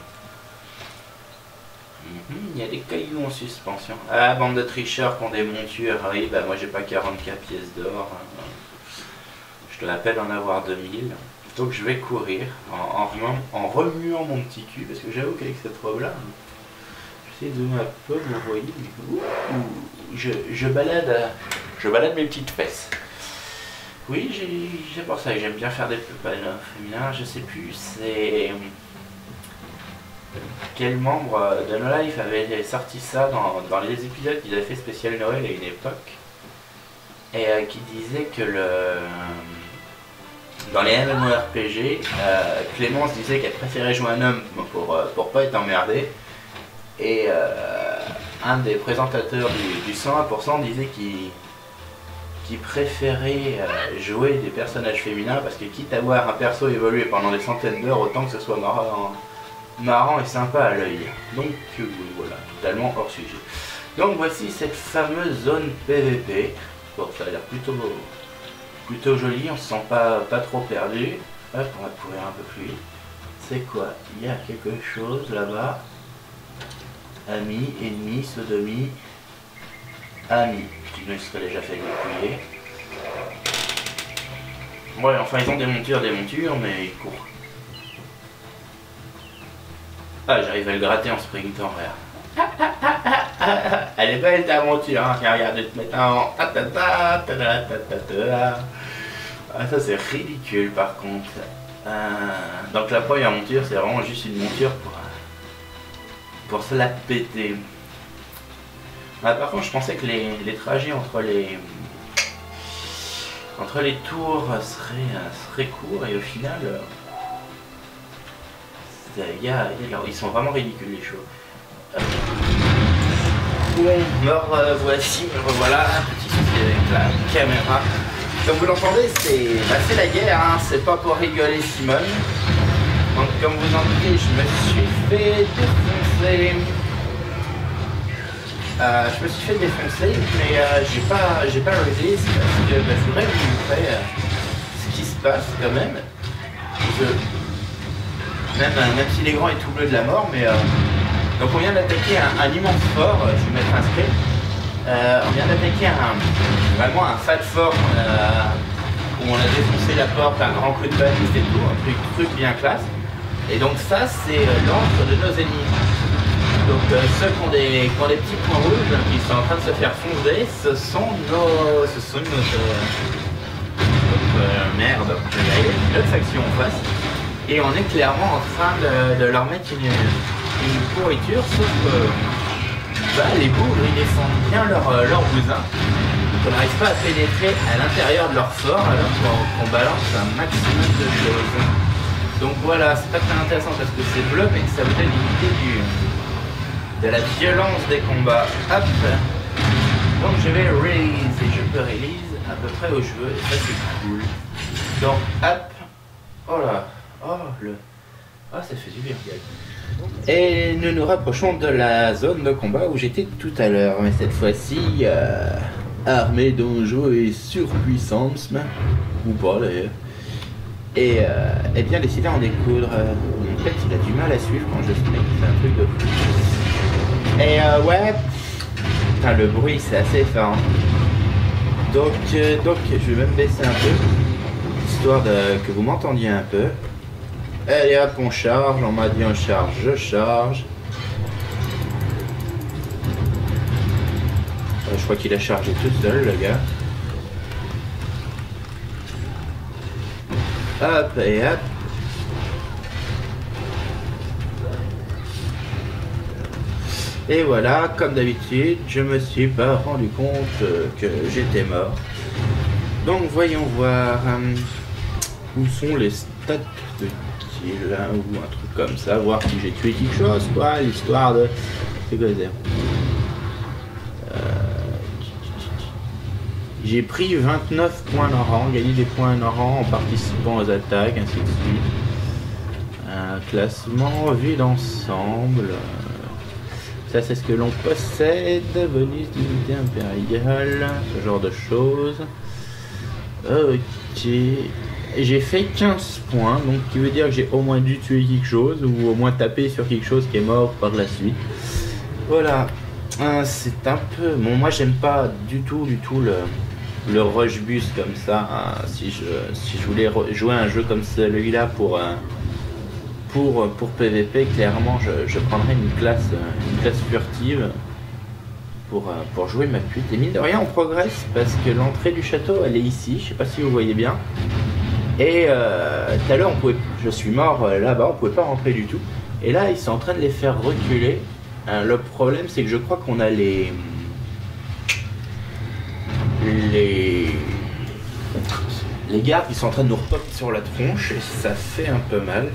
Mm-hmm. Il y a des cailloux en suspension. Ah, bande de tricheurs qui ont des montures. Ah oui, bah moi j'ai pas quarante-quatre pièces d'or. Je te rappelle en avoir deux mille. Donc je vais courir en, en, en remuant mon petit cul. Parce que j'avoue qu'avec cette robe-là, j'essaie de zoomer un peu, vous voyez. Ouh, je, je, balade, je balade mes petites fesses. Oui, c'est pour ça que j'aime bien faire des panneaux féminins. Je sais plus, c'est... Quel membre de No Life avait sorti ça dans, dans les épisodes qu'ils avaient fait spécial Noël à une époque. Et euh, qui disait que le... Dans les MMORPG, euh, Clémence disait qu'elle préférait jouer un homme pour, euh, pour pas être emmerdée. Et euh, un des présentateurs du, du cent un pour cent disait qu'il... qui préférait euh, jouer des personnages féminins parce que quitte à voir un perso évoluer pendant des centaines d'heures, autant que ce soit marrant, marrant et sympa à l'œil. Donc euh, voilà, totalement hors sujet. Donc voici cette fameuse zone P V P. Bon, ça a l'air plutôt, plutôt joli, on se sent pas, pas trop perdu. Hop, on va courir un peu plus vite. C'est quoi? Il y a quelque chose là-bas. Ami, ennemi, sodomie, ami. Je me serais déjà fait dépouiller. Ouais, enfin ils ont des montures, des montures, mais ils courent. Ah, j'arrive à le gratter en sprintant vers. Elle est belle ta monture, hein. Regarde, de te mettre en... Ah, ça c'est ridicule par contre. Euh... Donc la première monture, c'est vraiment juste une monture pour... pour se la péter. Ah, par contre, je pensais que les, les trajets entre les entre les tours seraient, seraient courts et au final, euh, y a, y a, ils sont vraiment ridicules les choses. Euh, bon, alors euh, voici, me revoilà, un petit souci avec la caméra. Comme vous l'entendez, c'est bah, la guerre, hein, c'est pas pour rigoler Simone. Donc comme vous en doutez, je me suis fait défoncer. Euh, je me suis fait défoncer, mais euh, j'ai pas, j'ai pas résisté parce que bah, je voudrais vous montrer euh, ce qui se passe quand même. Je... Même, euh, même si l'écran est tout bleu de la mort, mais euh... donc on vient d'attaquer un, un immense fort. Je vais mettre un script. Euh, on vient d'attaquer un vraiment un fat fort euh, où on a défoncé la porte, un grand coup de baliste et tout, un truc, truc bien classe. Et donc ça, c'est l'antre de nos ennemis. Donc euh, ceux qui ont, des, qui ont des petits points rouges, qui sont en train de se faire fonder, ce sont nos... Ce sont nos... Euh, notre, euh, merde, je vais y arriver, notre faction en face. Et on est clairement en train de, de leur mettre une, une pourriture, sauf que bah, les bougres, ils descendent bien leur, leur bousin. On n'arrive pas à pénétrer à l'intérieur de leur fort alors qu'on qu'on balance un maximum de choses. Donc voilà, c'est pas très intéressant parce que c'est bleu, mais ça vous donne une idée du, de la violence des combats. Hop. Donc je vais release et je peux release à peu près où je veux et ça c'est cool. Donc hop. Oh là. Oh le. Ah, ça fait du bien. Et nous nous rapprochons de la zone de combat où j'étais tout à l'heure, mais cette fois-ci euh, armée donjon et surpuissance, ou pas d'ailleurs. Et euh, eh bien décidé à en découdre. En fait, il a du mal à suivre quand je snake, c'est un truc de fou. Et euh, ouais, putain, le bruit c'est assez fort. Donc, euh, donc je vais même baisser un peu, histoire de, que vous m'entendiez un peu. Allez hop, on charge, on m'a dit on charge, je charge. Euh, je crois qu'il a chargé tout seul, le gars. Hop et hop. Et voilà, comme d'habitude, je me suis pas rendu compte que j'étais mort. Donc voyons voir euh, où sont les stats de kill, hein, ou un truc comme ça, voir si j'ai tué quelque chose, quoi, l'histoire de... C'est quoi ça ? euh... J'ai pris vingt-neuf points Noran, gagné des points Noran en participant aux attaques, ainsi de suite. Un classement vu d'ensemble. Ça c'est ce que l'on possède, bonus d'unité impériale, ce genre de choses. Ok. J'ai fait quinze points, donc qui veut dire que j'ai au moins dû tuer quelque chose, ou au moins taper sur quelque chose qui est mort par la suite. Voilà. Euh, c'est un peu... Bon, moi j'aime pas du tout, du tout le, le rush bus comme ça. Hein. Si, je, si je voulais jouer un jeu comme celui-là pour... Euh, Pour, pour P V P, clairement, je, je prendrais une classe, une classe furtive pour, pour jouer ma pute. Et mine de rien, on progresse parce que l'entrée du château, elle est ici. Je sais pas si vous voyez bien. Et euh, tout à l'heure, on pouvait, je suis mort là-bas, on pouvait pas rentrer du tout. Et là, ils sont en train de les faire reculer. Euh, le problème, c'est que je crois qu'on a les... Les... Les gardes qui sont en train de nous repop sur la tronche et ça fait un peu mal.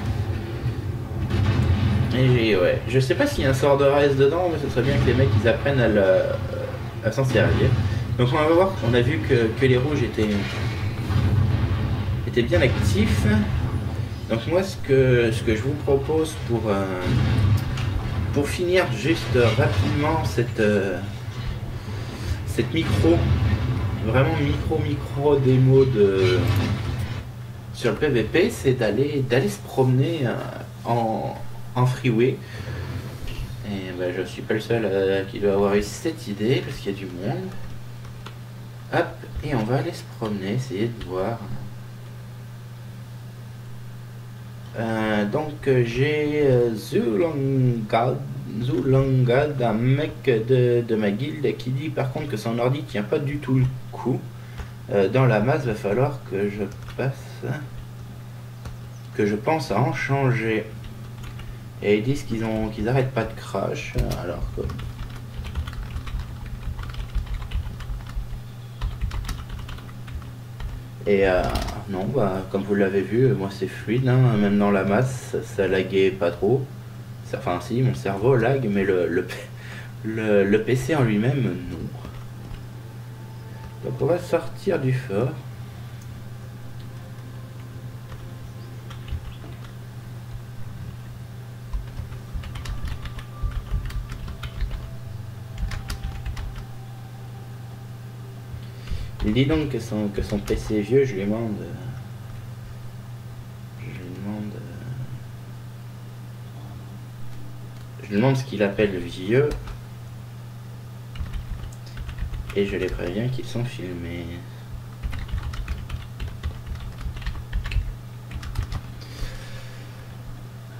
Et ouais, je sais pas s'il y a un sort de reste dedans, mais ce serait bien que les mecs ils apprennent à, le, à s'en servir. Donc on va voir, on a vu que, que les rouges étaient, étaient bien actifs. Donc moi ce que, ce que je vous propose pour, euh, pour finir juste rapidement cette, euh, cette micro, vraiment micro micro démo de, sur le P V P, c'est d'aller d'aller se promener en... en freeway. Et bah, je suis pas le seul euh, qui doit avoir eu cette idée parce qu'il y a du monde. Hop, et on va aller se promener, essayer de voir. Euh, donc j'ai euh, Zulangad, Zulangad, un mec de, de ma guilde qui dit par contre que son ordi tient pas du tout le coup. Euh, dans la masse, va falloir que je passe, que je pense à en changer. Et ils disent qu'ils ont qu'ils arrêtent pas de crash, alors que... Et euh, non, bah comme vous l'avez vu, moi c'est fluide, hein, même dans la masse, ça, ça laguait pas trop. Ça, enfin si, mon cerveau lag, mais le, le, le, le P C en lui-même, non. Donc on va sortir du fort. Il dit donc que son, que son P C est vieux, je lui demande... Je lui demande... Je lui demande ce qu'il appelle vieux. Et je les préviens qu'ils sont filmés.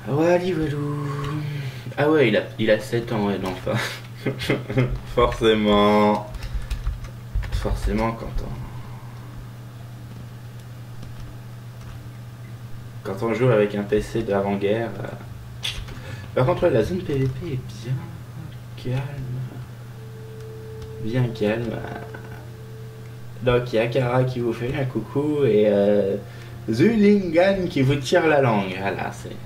Wally Walou. Ah ouais, il a, il a sept ans, ouais, enfin. Forcément. Forcément, quand on... Quand on joue avec un P C d'avant-guerre... Euh... Par contre, ouais, la zone P V P est bien calme. Bien calme. Donc, il y a Kara qui vous fait un coucou et euh, Zulingan qui vous tire la langue. Voilà, c'est...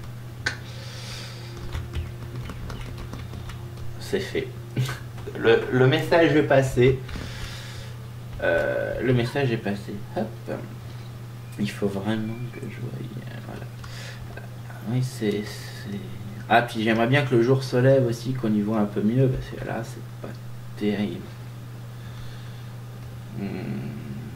C'est fait. Le, le message est passé. Euh, le message est passé. Hop. Il faut vraiment que je voie. Voilà. Oui, c'est... Ah, puis j'aimerais bien que le jour se lève aussi, qu'on y voit un peu mieux, parce que là, c'est pas terrible. Hmm.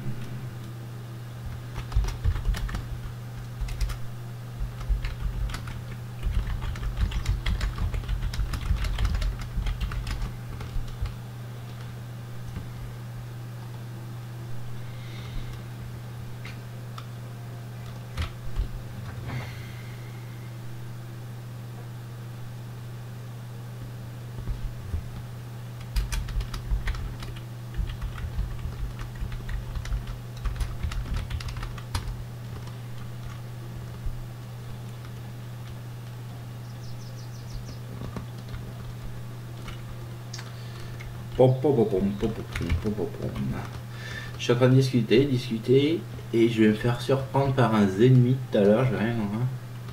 Je suis en train de discuter, discuter, et je vais me faire surprendre par un ennemi tout à l'heure, je vais rien voir.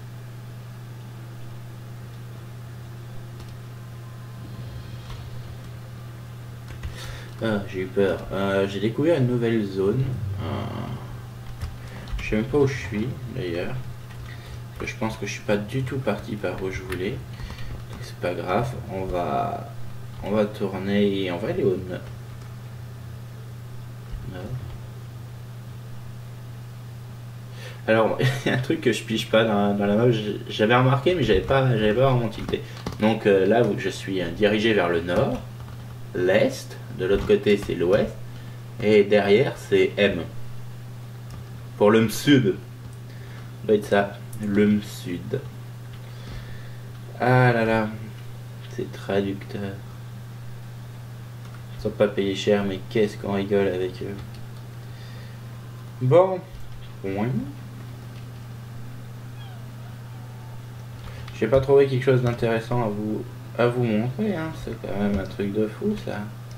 Ah, j'ai eu peur. Euh, j'ai découvert une nouvelle zone. Euh, je sais même pas où je suis d'ailleurs. Je pense que je suis pas du tout parti par où je voulais. C'est pas grave, on va... On va tourner et on va aller au nord. Alors, il y a un truc que je pige pas dans, dans la map, j'avais remarqué mais j'avais pas, j'avais pas vraiment tilté. Donc euh, là, je suis dirigé vers le nord, l'est, de l'autre côté c'est l'ouest, et derrière c'est M. Pour le sud. Ça doit être ça, le sud. Ah là là, c'est traducteur. Ils sont pas payés cher, mais qu'est-ce qu'on rigole avec eux. Bon. Ouais. J'ai pas trouvé quelque chose d'intéressant à vous à vous montrer, hein. C'est quand même un truc de fou ça.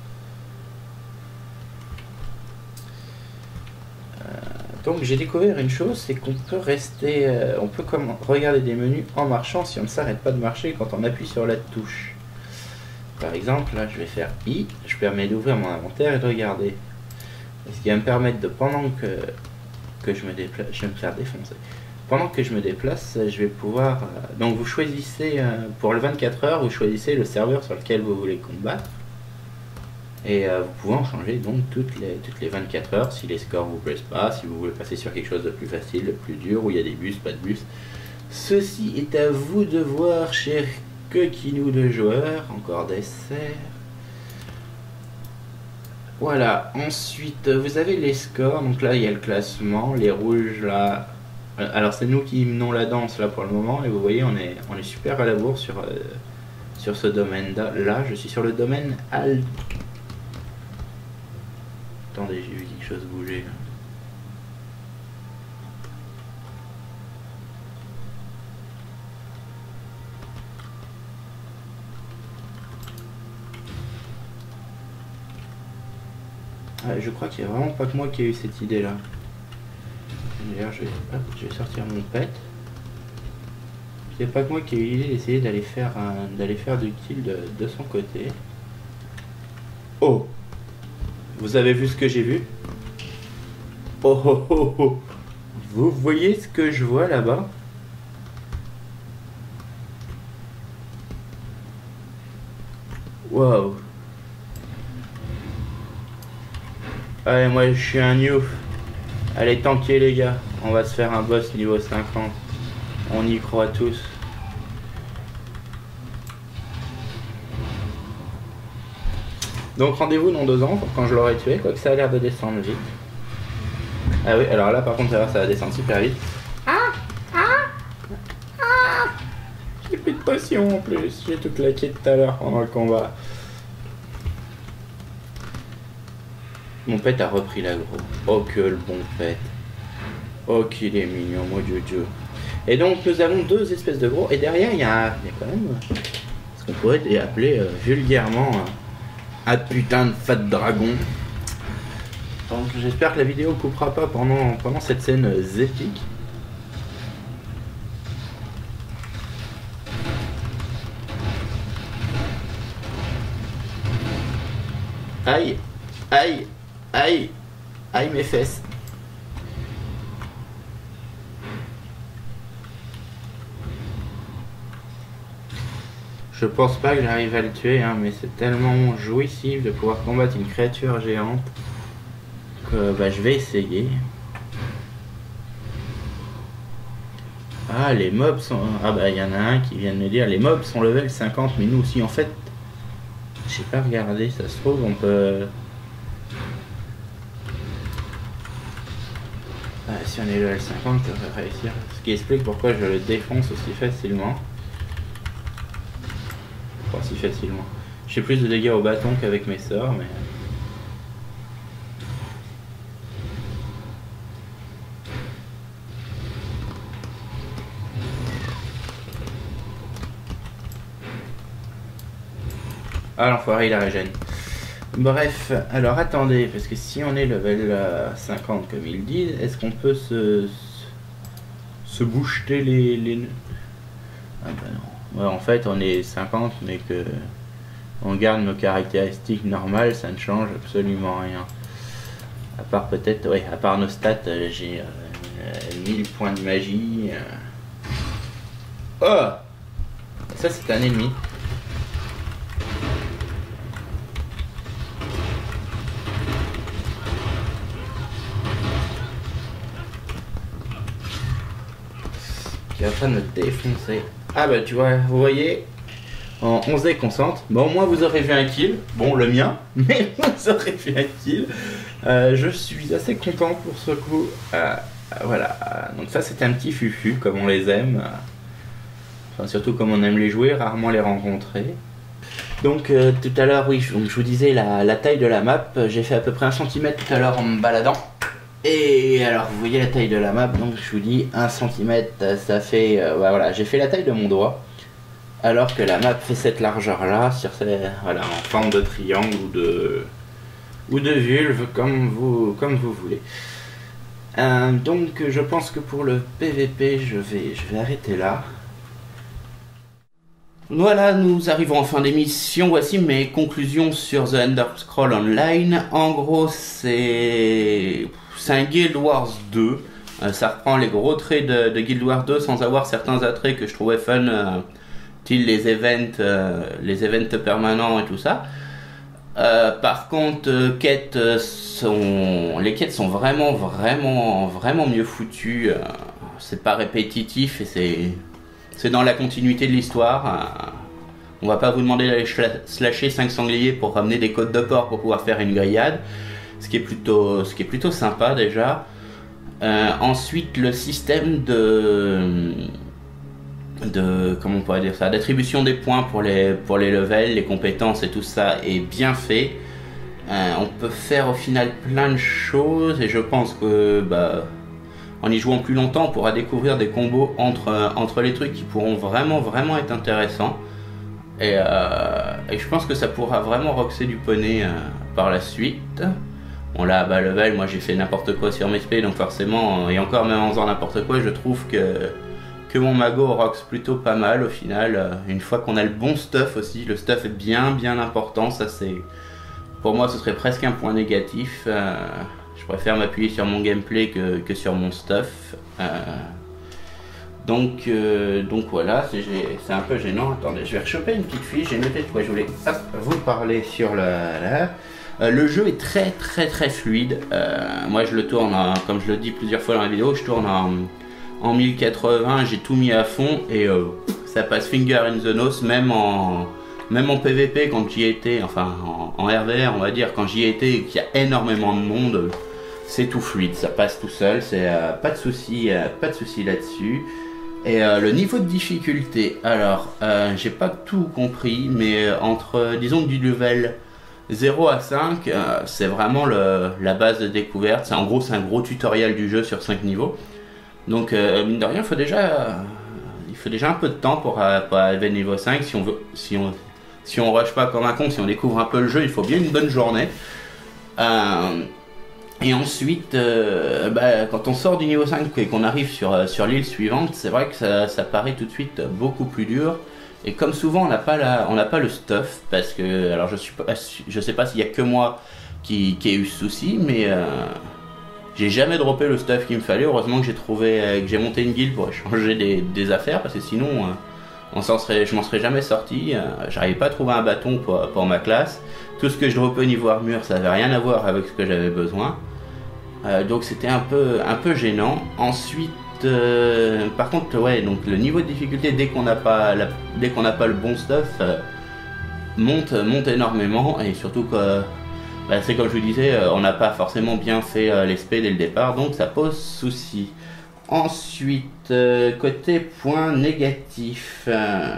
Euh, donc j'ai découvert une chose, c'est qu'on peut rester, euh, on peut comme regarder des menus en marchant si on ne s'arrête pas de marcher quand on appuie sur la touche. Par exemple, là je vais faire I, je permets d'ouvrir mon inventaire et de regarder. Ce qui va me permettre de, pendant que, que je me déplace, je vais me faire défoncer. Pendant que je me déplace, je vais pouvoir... Euh, donc vous choisissez, euh, pour le vingt-quatre heures, vous choisissez le serveur sur lequel vous voulez combattre. Et euh, vous pouvez en changer donc toutes les, toutes les vingt-quatre heures si les scores vous plaisent pas, si vous voulez passer sur quelque chose de plus facile, de plus dur, où il y a des bus, pas de bus. Ceci est à vous de voir, chers coquinous de joueurs. Encore des serres. Voilà, ensuite vous avez les scores, donc là il y a le classement, les rouges là, alors c'est nous qui menons la danse là pour le moment, et vous voyez on est, on est super à la bourre sur, euh, sur ce domaine là, là je suis sur le domaine Al... Attendez, j'ai vu quelque chose bouger là. Ah, je crois qu'il n'y a vraiment pas que moi qui ai eu cette idée là. D'ailleurs, je vais, hop, je vais sortir mon pet. C'est pas que moi qui ai eu l'idée d'essayer d'aller faire un, d'aller faire du kill de, de son côté. Oh, vous avez vu ce que j'ai vu? Oh oh oh oh. Vous voyez ce que je vois là-bas? Waouh. Allez, moi je suis un new. Allez, tanker les gars. On va se faire un boss niveau cinquante. On y croit tous. Donc rendez-vous dans deux ans quand je l'aurai tué. Quoique ça a l'air de descendre vite. Ah oui, alors là par contre ça va, ça va descendre super vite. Ah, ah, ah. potion en plus. J'ai tout claqué tout à l'heure pendant le combat. Mon pet a repris l'aggro. Oh que le bon pet. Oh qu'il est mignon, mon Jojo. Et donc nous avons deux espèces de gros. Et derrière il y a, il y a quand même ce qu'on pourrait appeler euh, vulgairement un, un putain de fat dragon. Donc j'espère que la vidéo coupera pas pendant, pendant cette scène euh, épique. Aïe, aïe, aïe, aïe mes fesses. Je pense pas que j'arrive à le tuer, hein, mais c'est tellement jouissif de pouvoir combattre une créature géante que bah, je vais essayer. Ah, les mobs sont... Ah bah il y en a un qui vient de me dire, les mobs sont level cinquante, mais nous aussi en fait... J'ai pas regardé, ça se trouve on peut... Ah, si on est level cinquante, on va réussir. Ce qui explique pourquoi je le défonce aussi facilement. Pas si facilement. Je fais plus de dégâts au bâton qu'avec mes sorts, mais... Ah l'enfoiré il a régène. Bref, alors attendez, parce que si on est level cinquante comme ils disent, est-ce qu'on peut se... se boucheter les... les... Ah bah non. Ouais, en fait on est cinquante mais que... on garde nos caractéristiques normales, ça ne change absolument rien. À part peut-être, ouais, à part nos stats, euh, j'ai euh, mille points de magie. Euh... Oh! Ça c'est un ennemi. Qui est en train de me défoncer. Ah bah tu vois, vous voyez, on, on se déconcentre. Bon, au moins vous aurez vu un kill. Bon, le mien, mais vous aurez vu un kill. Euh, je suis assez content pour ce coup. Euh, voilà, donc ça c'est un petit fufu, comme on les aime. Enfin, surtout comme on aime les jouer, rarement les rencontrer. Donc euh, tout à l'heure, oui, donc, je vous disais la, la taille de la map. J'ai fait à peu près un centimètre tout à l'heure en me baladant. Et alors vous voyez la taille de la map, donc je vous dis un centimètre, ça fait, euh, bah, voilà, j'ai fait la taille de mon doigt, alors que la map fait cette largeur là, sur ces, voilà, en forme de triangle ou de ou de vulve, comme vous comme vous voulez. Euh, donc je pense que pour le P V P, je vais je vais arrêter là. Voilà, nous arrivons en fin d'émission. Voici mes conclusions sur The Elder Scrolls Online. En gros, c'est c'est un Guild Wars deux. Euh, ça reprend les gros traits de, de Guild Wars deux sans avoir certains attraits que je trouvais fun, euh, style les events, euh, les events permanents et tout ça. Euh, par contre, euh, quêtes sont, les quêtes sont vraiment, vraiment, vraiment mieux foutues. Euh, c'est pas répétitif et c'est c'est dans la continuité de l'histoire. Euh, on va pas vous demander d'aller slasher cinq sangliers pour ramener des côtes de porc pour pouvoir faire une grillade. Ce qui est plutôt, ce qui est plutôt sympa déjà. Euh, ensuite, le système de, de, comment on pourrait dire ça, d'attribution des points pour les, pour les levels, les compétences et tout ça est bien fait. Euh, on peut faire au final plein de choses et je pense que, bah, en y jouant plus longtemps, on pourra découvrir des combos entre, entre les trucs qui pourront vraiment, vraiment être intéressants. Et, euh, et je pense que ça pourra vraiment roxer du poney euh, par la suite. Bon là, bas level, moi j'ai fait n'importe quoi sur mes spés, donc forcément, et encore même en faisant n'importe quoi, je trouve que, que mon mago rox plutôt pas mal au final. Une fois qu'on a le bon stuff aussi, le stuff est bien bien important, ça c'est... Pour moi ce serait presque un point négatif. Euh, je préfère m'appuyer sur mon gameplay que, que sur mon stuff. Euh, donc, euh, donc voilà, c'est un peu gênant. Attendez, je vais rechoper une petite fiche, j'ai noté de quoi je voulais hop, vous parler sur la... la Euh, le jeu est très très très fluide. Euh, moi je le tourne, en, comme je le dis plusieurs fois dans la vidéo, je tourne en, en mille quatre-vingts, j'ai tout mis à fond et euh, ça passe finger in the nose, même en, même en P V P quand j'y étais, enfin en, en R V R on va dire, quand j'y étais et qu'il y a énormément de monde, c'est tout fluide, ça passe tout seul, c'est euh, pas de souci, euh, pas de souci là-dessus. Et euh, le niveau de difficulté, alors euh, j'ai pas tout compris, mais euh, entre disons du level zéro à cinq, euh, c'est vraiment le, la base de découverte. C'est en gros c'est un gros tutoriel du jeu sur cinq niveaux. Donc euh, mine de rien, il faut déjà euh, il faut déjà un peu de temps pour, euh, pour arriver au niveau cinq si on veut si on si on rush pas comme un con, si on découvre un peu le jeu, il faut bien une bonne journée. Euh, et ensuite, euh, bah, quand on sort du niveau cinq et qu'on arrive sur, sur l'île suivante, c'est vrai que ça, ça paraît tout de suite beaucoup plus dur. Et comme souvent, on n'a pas, la, on n'a pas le stuff, parce que, alors je suis pas, je sais pas s'il y a que moi qui, qui ai eu ce souci, mais euh, j'ai jamais droppé le stuff qu'il me fallait. Heureusement que j'ai trouvé, euh, que j'ai monté une guilde pour échanger des, des affaires, parce que sinon, euh, on s'en serait, je m'en serais jamais sorti. Euh, J'arrivais pas à trouver un bâton pour, pour ma classe. Tout ce que je droppais au niveau armure, ça avait rien à voir avec ce que j'avais besoin. Euh, donc c'était un peu, un peu gênant. Ensuite, euh, par contre, ouais, donc le niveau de difficulté dès qu'on n'a pas, la, dès qu'on n'a pas le bon stuff, euh, monte, monte énormément. Et surtout que, bah, c'est comme je vous disais, euh, on n'a pas forcément bien fait euh, les spé dès le départ, donc ça pose souci. Ensuite, euh, côté point négatif, euh,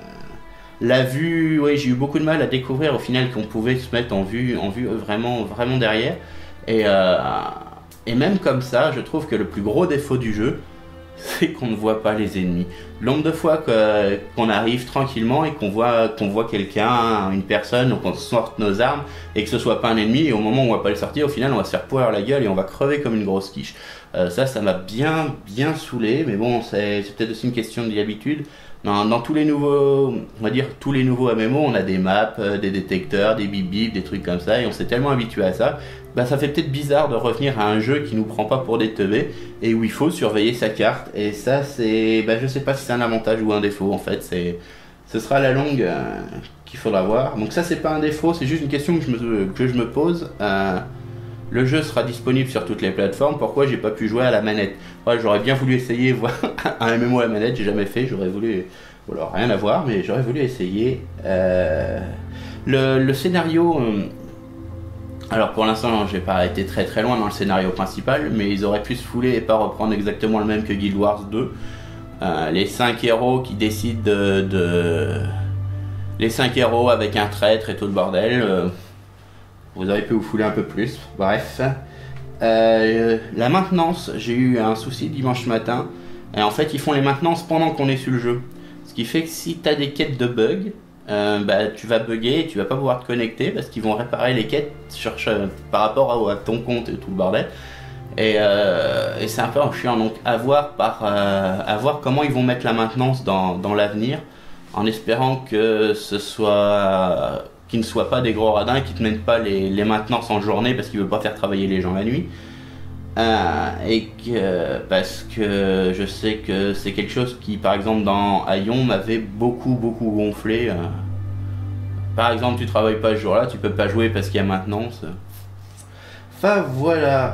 la vue, ouais, j'ai eu beaucoup de mal à découvrir au final qu'on pouvait se mettre en vue, en vue vraiment, vraiment derrière. Et, euh, et même comme ça, je trouve que le plus gros défaut du jeu, c'est qu'on ne voit pas les ennemis. Le nombre de fois que, qu'on arrive tranquillement et qu'on voit, qu'on voit quelqu'un, une personne, donc on sorte nos armes et que ce soit pas un ennemi, et au moment où on va pas le sortir, au final on va se faire poire la gueule et on va crever comme une grosse quiche. Euh, ça, ça m'a bien, bien saoulé, mais bon, c'est, c'est peut-être aussi une question d'habitude. Dans, dans tous les nouveaux, on va dire tous les nouveaux M M O, on a des maps, euh, des détecteurs, des bip bip, des trucs comme ça, et on s'est tellement habitué à ça, bah ça fait peut-être bizarre de revenir à un jeu qui nous prend pas pour des teubés et où il faut surveiller sa carte. Et ça, c'est, bah je sais pas si c'est un avantage ou un défaut en fait. C'est, ce sera la longue euh, qu'il faudra voir. Donc ça, c'est pas un défaut, c'est juste une question que je me, que je me pose. Euh, Le jeu sera disponible sur toutes les plateformes. Pourquoi j'ai pas pu jouer à la manette? Ouais, j'aurais bien voulu essayer voir un M M O à la manette, j'ai jamais fait. J'aurais voulu, voilà, rien à voir, mais j'aurais voulu essayer. Euh... Le, le scénario, euh... alors pour l'instant, j'ai pas été très très loin dans le scénario principal, mais ils auraient pu se fouler et pas reprendre exactement le même que Guild Wars deux. Euh, les cinq héros qui décident de, de... les cinq héros avec un traître et tout le bordel. Euh... Vous auriez pu vous fouler un peu plus, bref. Euh, la maintenance, j'ai eu un souci dimanche matin. Et en fait, ils font les maintenances pendant qu'on est sur le jeu. Ce qui fait que si tu as des quêtes de bugs, euh, bah, tu vas bugger et tu vas pas pouvoir te connecter parce qu'ils vont réparer les quêtes sur, par rapport à, à ton compte et tout le bordel. Et, euh, et c'est un peu chiant. Donc, à voir, par, euh, à voir comment ils vont mettre la maintenance dans, dans l'avenir. En espérant que ce soit... qui ne soient pas des gros radins, qui ne te mettent pas les, les maintenances en journée parce qu'ils ne veulent pas faire travailler les gens la nuit. Euh, et que, parce que je sais que c'est quelque chose qui, par exemple, dans Aion, m'avait beaucoup, beaucoup gonflé. Euh, par exemple, tu travailles pas ce jour-là, tu peux pas jouer parce qu'il y a maintenance. Enfin, voilà.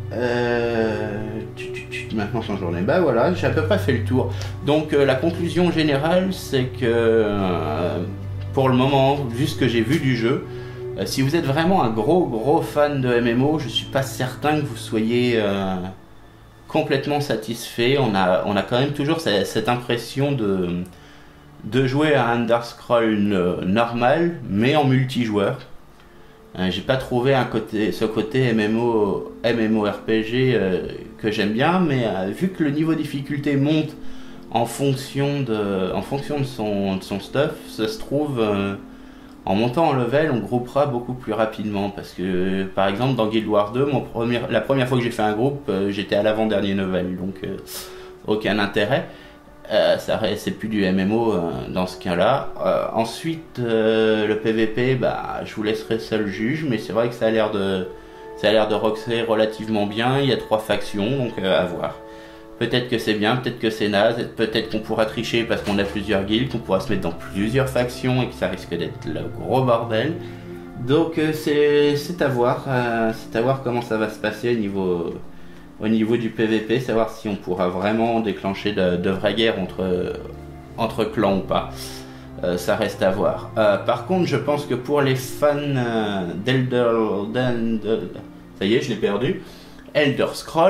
Euh, tu, tu, tu, maintenance en journée. Bah voilà, j'ai à peu près fait le tour. Donc, euh, la conclusion générale, c'est que... Euh, pour le moment, vu ce que j'ai vu du jeu, euh, si vous êtes vraiment un gros gros fan de M M O, je suis pas certain que vous soyez euh, complètement satisfait. On a, on a quand même toujours cette, cette impression de, de jouer à un Elder Scrolls normal, mais en multijoueur. Euh, j'ai pas trouvé un côté, ce côté M M O, MMORPG euh, que j'aime bien, mais euh, vu que le niveau de difficulté monte en fonction de, en fonction de son, de son stuff, ça se trouve, euh, en montant en level, on groupera beaucoup plus rapidement. Parce que, par exemple, dans Guild Wars deux, mon premier, la première fois que j'ai fait un groupe, euh, j'étais à l'avant-dernier level, donc euh, aucun intérêt. Euh, ça c'est plus du M M O euh, dans ce cas-là. Euh, ensuite, euh, le P V P, bah, je vous laisserai seul juge, mais c'est vrai que ça a l'air de, ça a l'air de roxer relativement bien. Il y a trois factions, donc euh, à voir. Peut-être que c'est bien, peut-être que c'est naze, peut-être qu'on pourra tricher parce qu'on a plusieurs guildes, qu'on pourra se mettre dans plusieurs factions et que ça risque d'être le gros bordel. Donc euh, c'est, c'est à voir, euh, c'est à voir comment ça va se passer au niveau, au niveau du P V P, savoir si on pourra vraiment déclencher de, de vraies guerres entre, entre clans ou pas. Euh, ça reste à voir. Euh, par contre, je pense que pour les fans euh, d'Elder... d'Elder... Ça y est, je l'ai perdu. Elder Scrolls,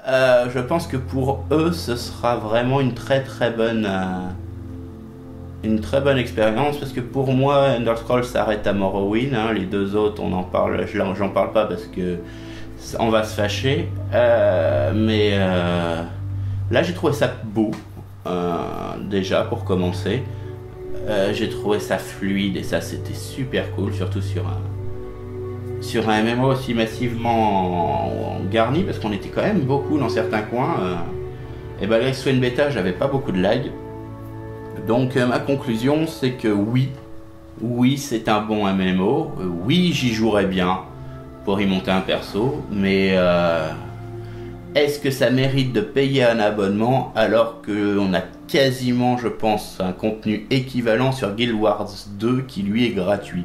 euh, je pense que pour eux, ce sera vraiment une très très bonne, euh, une très bonne expérience, parce que pour moi, Elder Scrolls s'arrête à Morrowind. Hein, les deux autres, on en parle, j'en parle pas parce que on va se fâcher. Euh, mais euh, là, j'ai trouvé ça beau, euh, déjà pour commencer. Euh, j'ai trouvé ça fluide et ça, c'était super cool, surtout sur un sur un M M O aussi massivement en, en garni, parce qu'on était quand même beaucoup dans certains coins. Euh, et malgré que ce soit une bêta, j'avais pas beaucoup de lag. Donc euh, ma conclusion, c'est que oui, oui, c'est un bon M M O. Euh, oui, j'y jouerais bien pour y monter un perso, mais euh, est-ce que ça mérite de payer un abonnement alors qu'on a quasiment, je pense, un contenu équivalent sur Guild Wars deux qui lui est gratuit?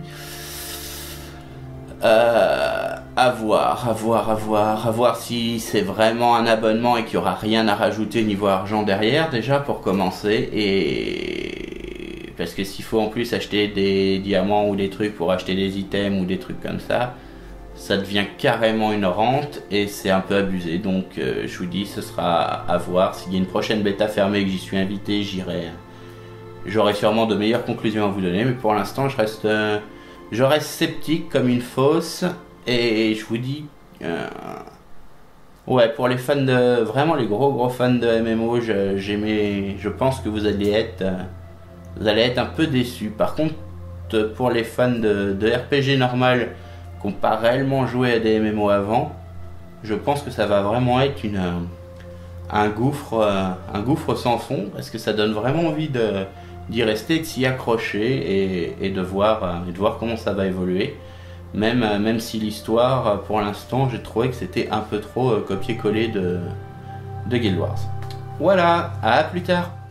Euh, à voir, à voir, à voir, à voir si c'est vraiment un abonnement et qu'il n'y aura rien à rajouter niveau argent derrière, déjà pour commencer. Et parce que s'il faut en plus acheter des diamants ou des trucs pour acheter des items ou des trucs comme ça, ça devient carrément une rente et c'est un peu abusé. Donc euh, je vous dis, ce sera à voir. S'il y a une prochaine bêta fermée et que j'y suis invité, j'irai. J'aurai sûrement de meilleures conclusions à vous donner, mais pour l'instant je reste... Euh, Je reste sceptique comme une fausse, et je vous dis, euh, ouais, pour les fans de, vraiment les gros gros fans de M M O, je, j'aimais, je pense que vous allez être, euh, vous allez être un peu déçus. Par contre, pour les fans de, de R P G normal, qui n'ont pas réellement joué à des M M O avant, je pense que ça va vraiment être une, un gouffre, euh, un gouffre sans fond, parce que ça donne vraiment envie de d'y rester, de s'y accrocher et, et, de voir, et de voir comment ça va évoluer. Même, même si l'histoire, pour l'instant, j'ai trouvé que c'était un peu trop copier-coller de, de Guild Wars. Voilà, à plus tard.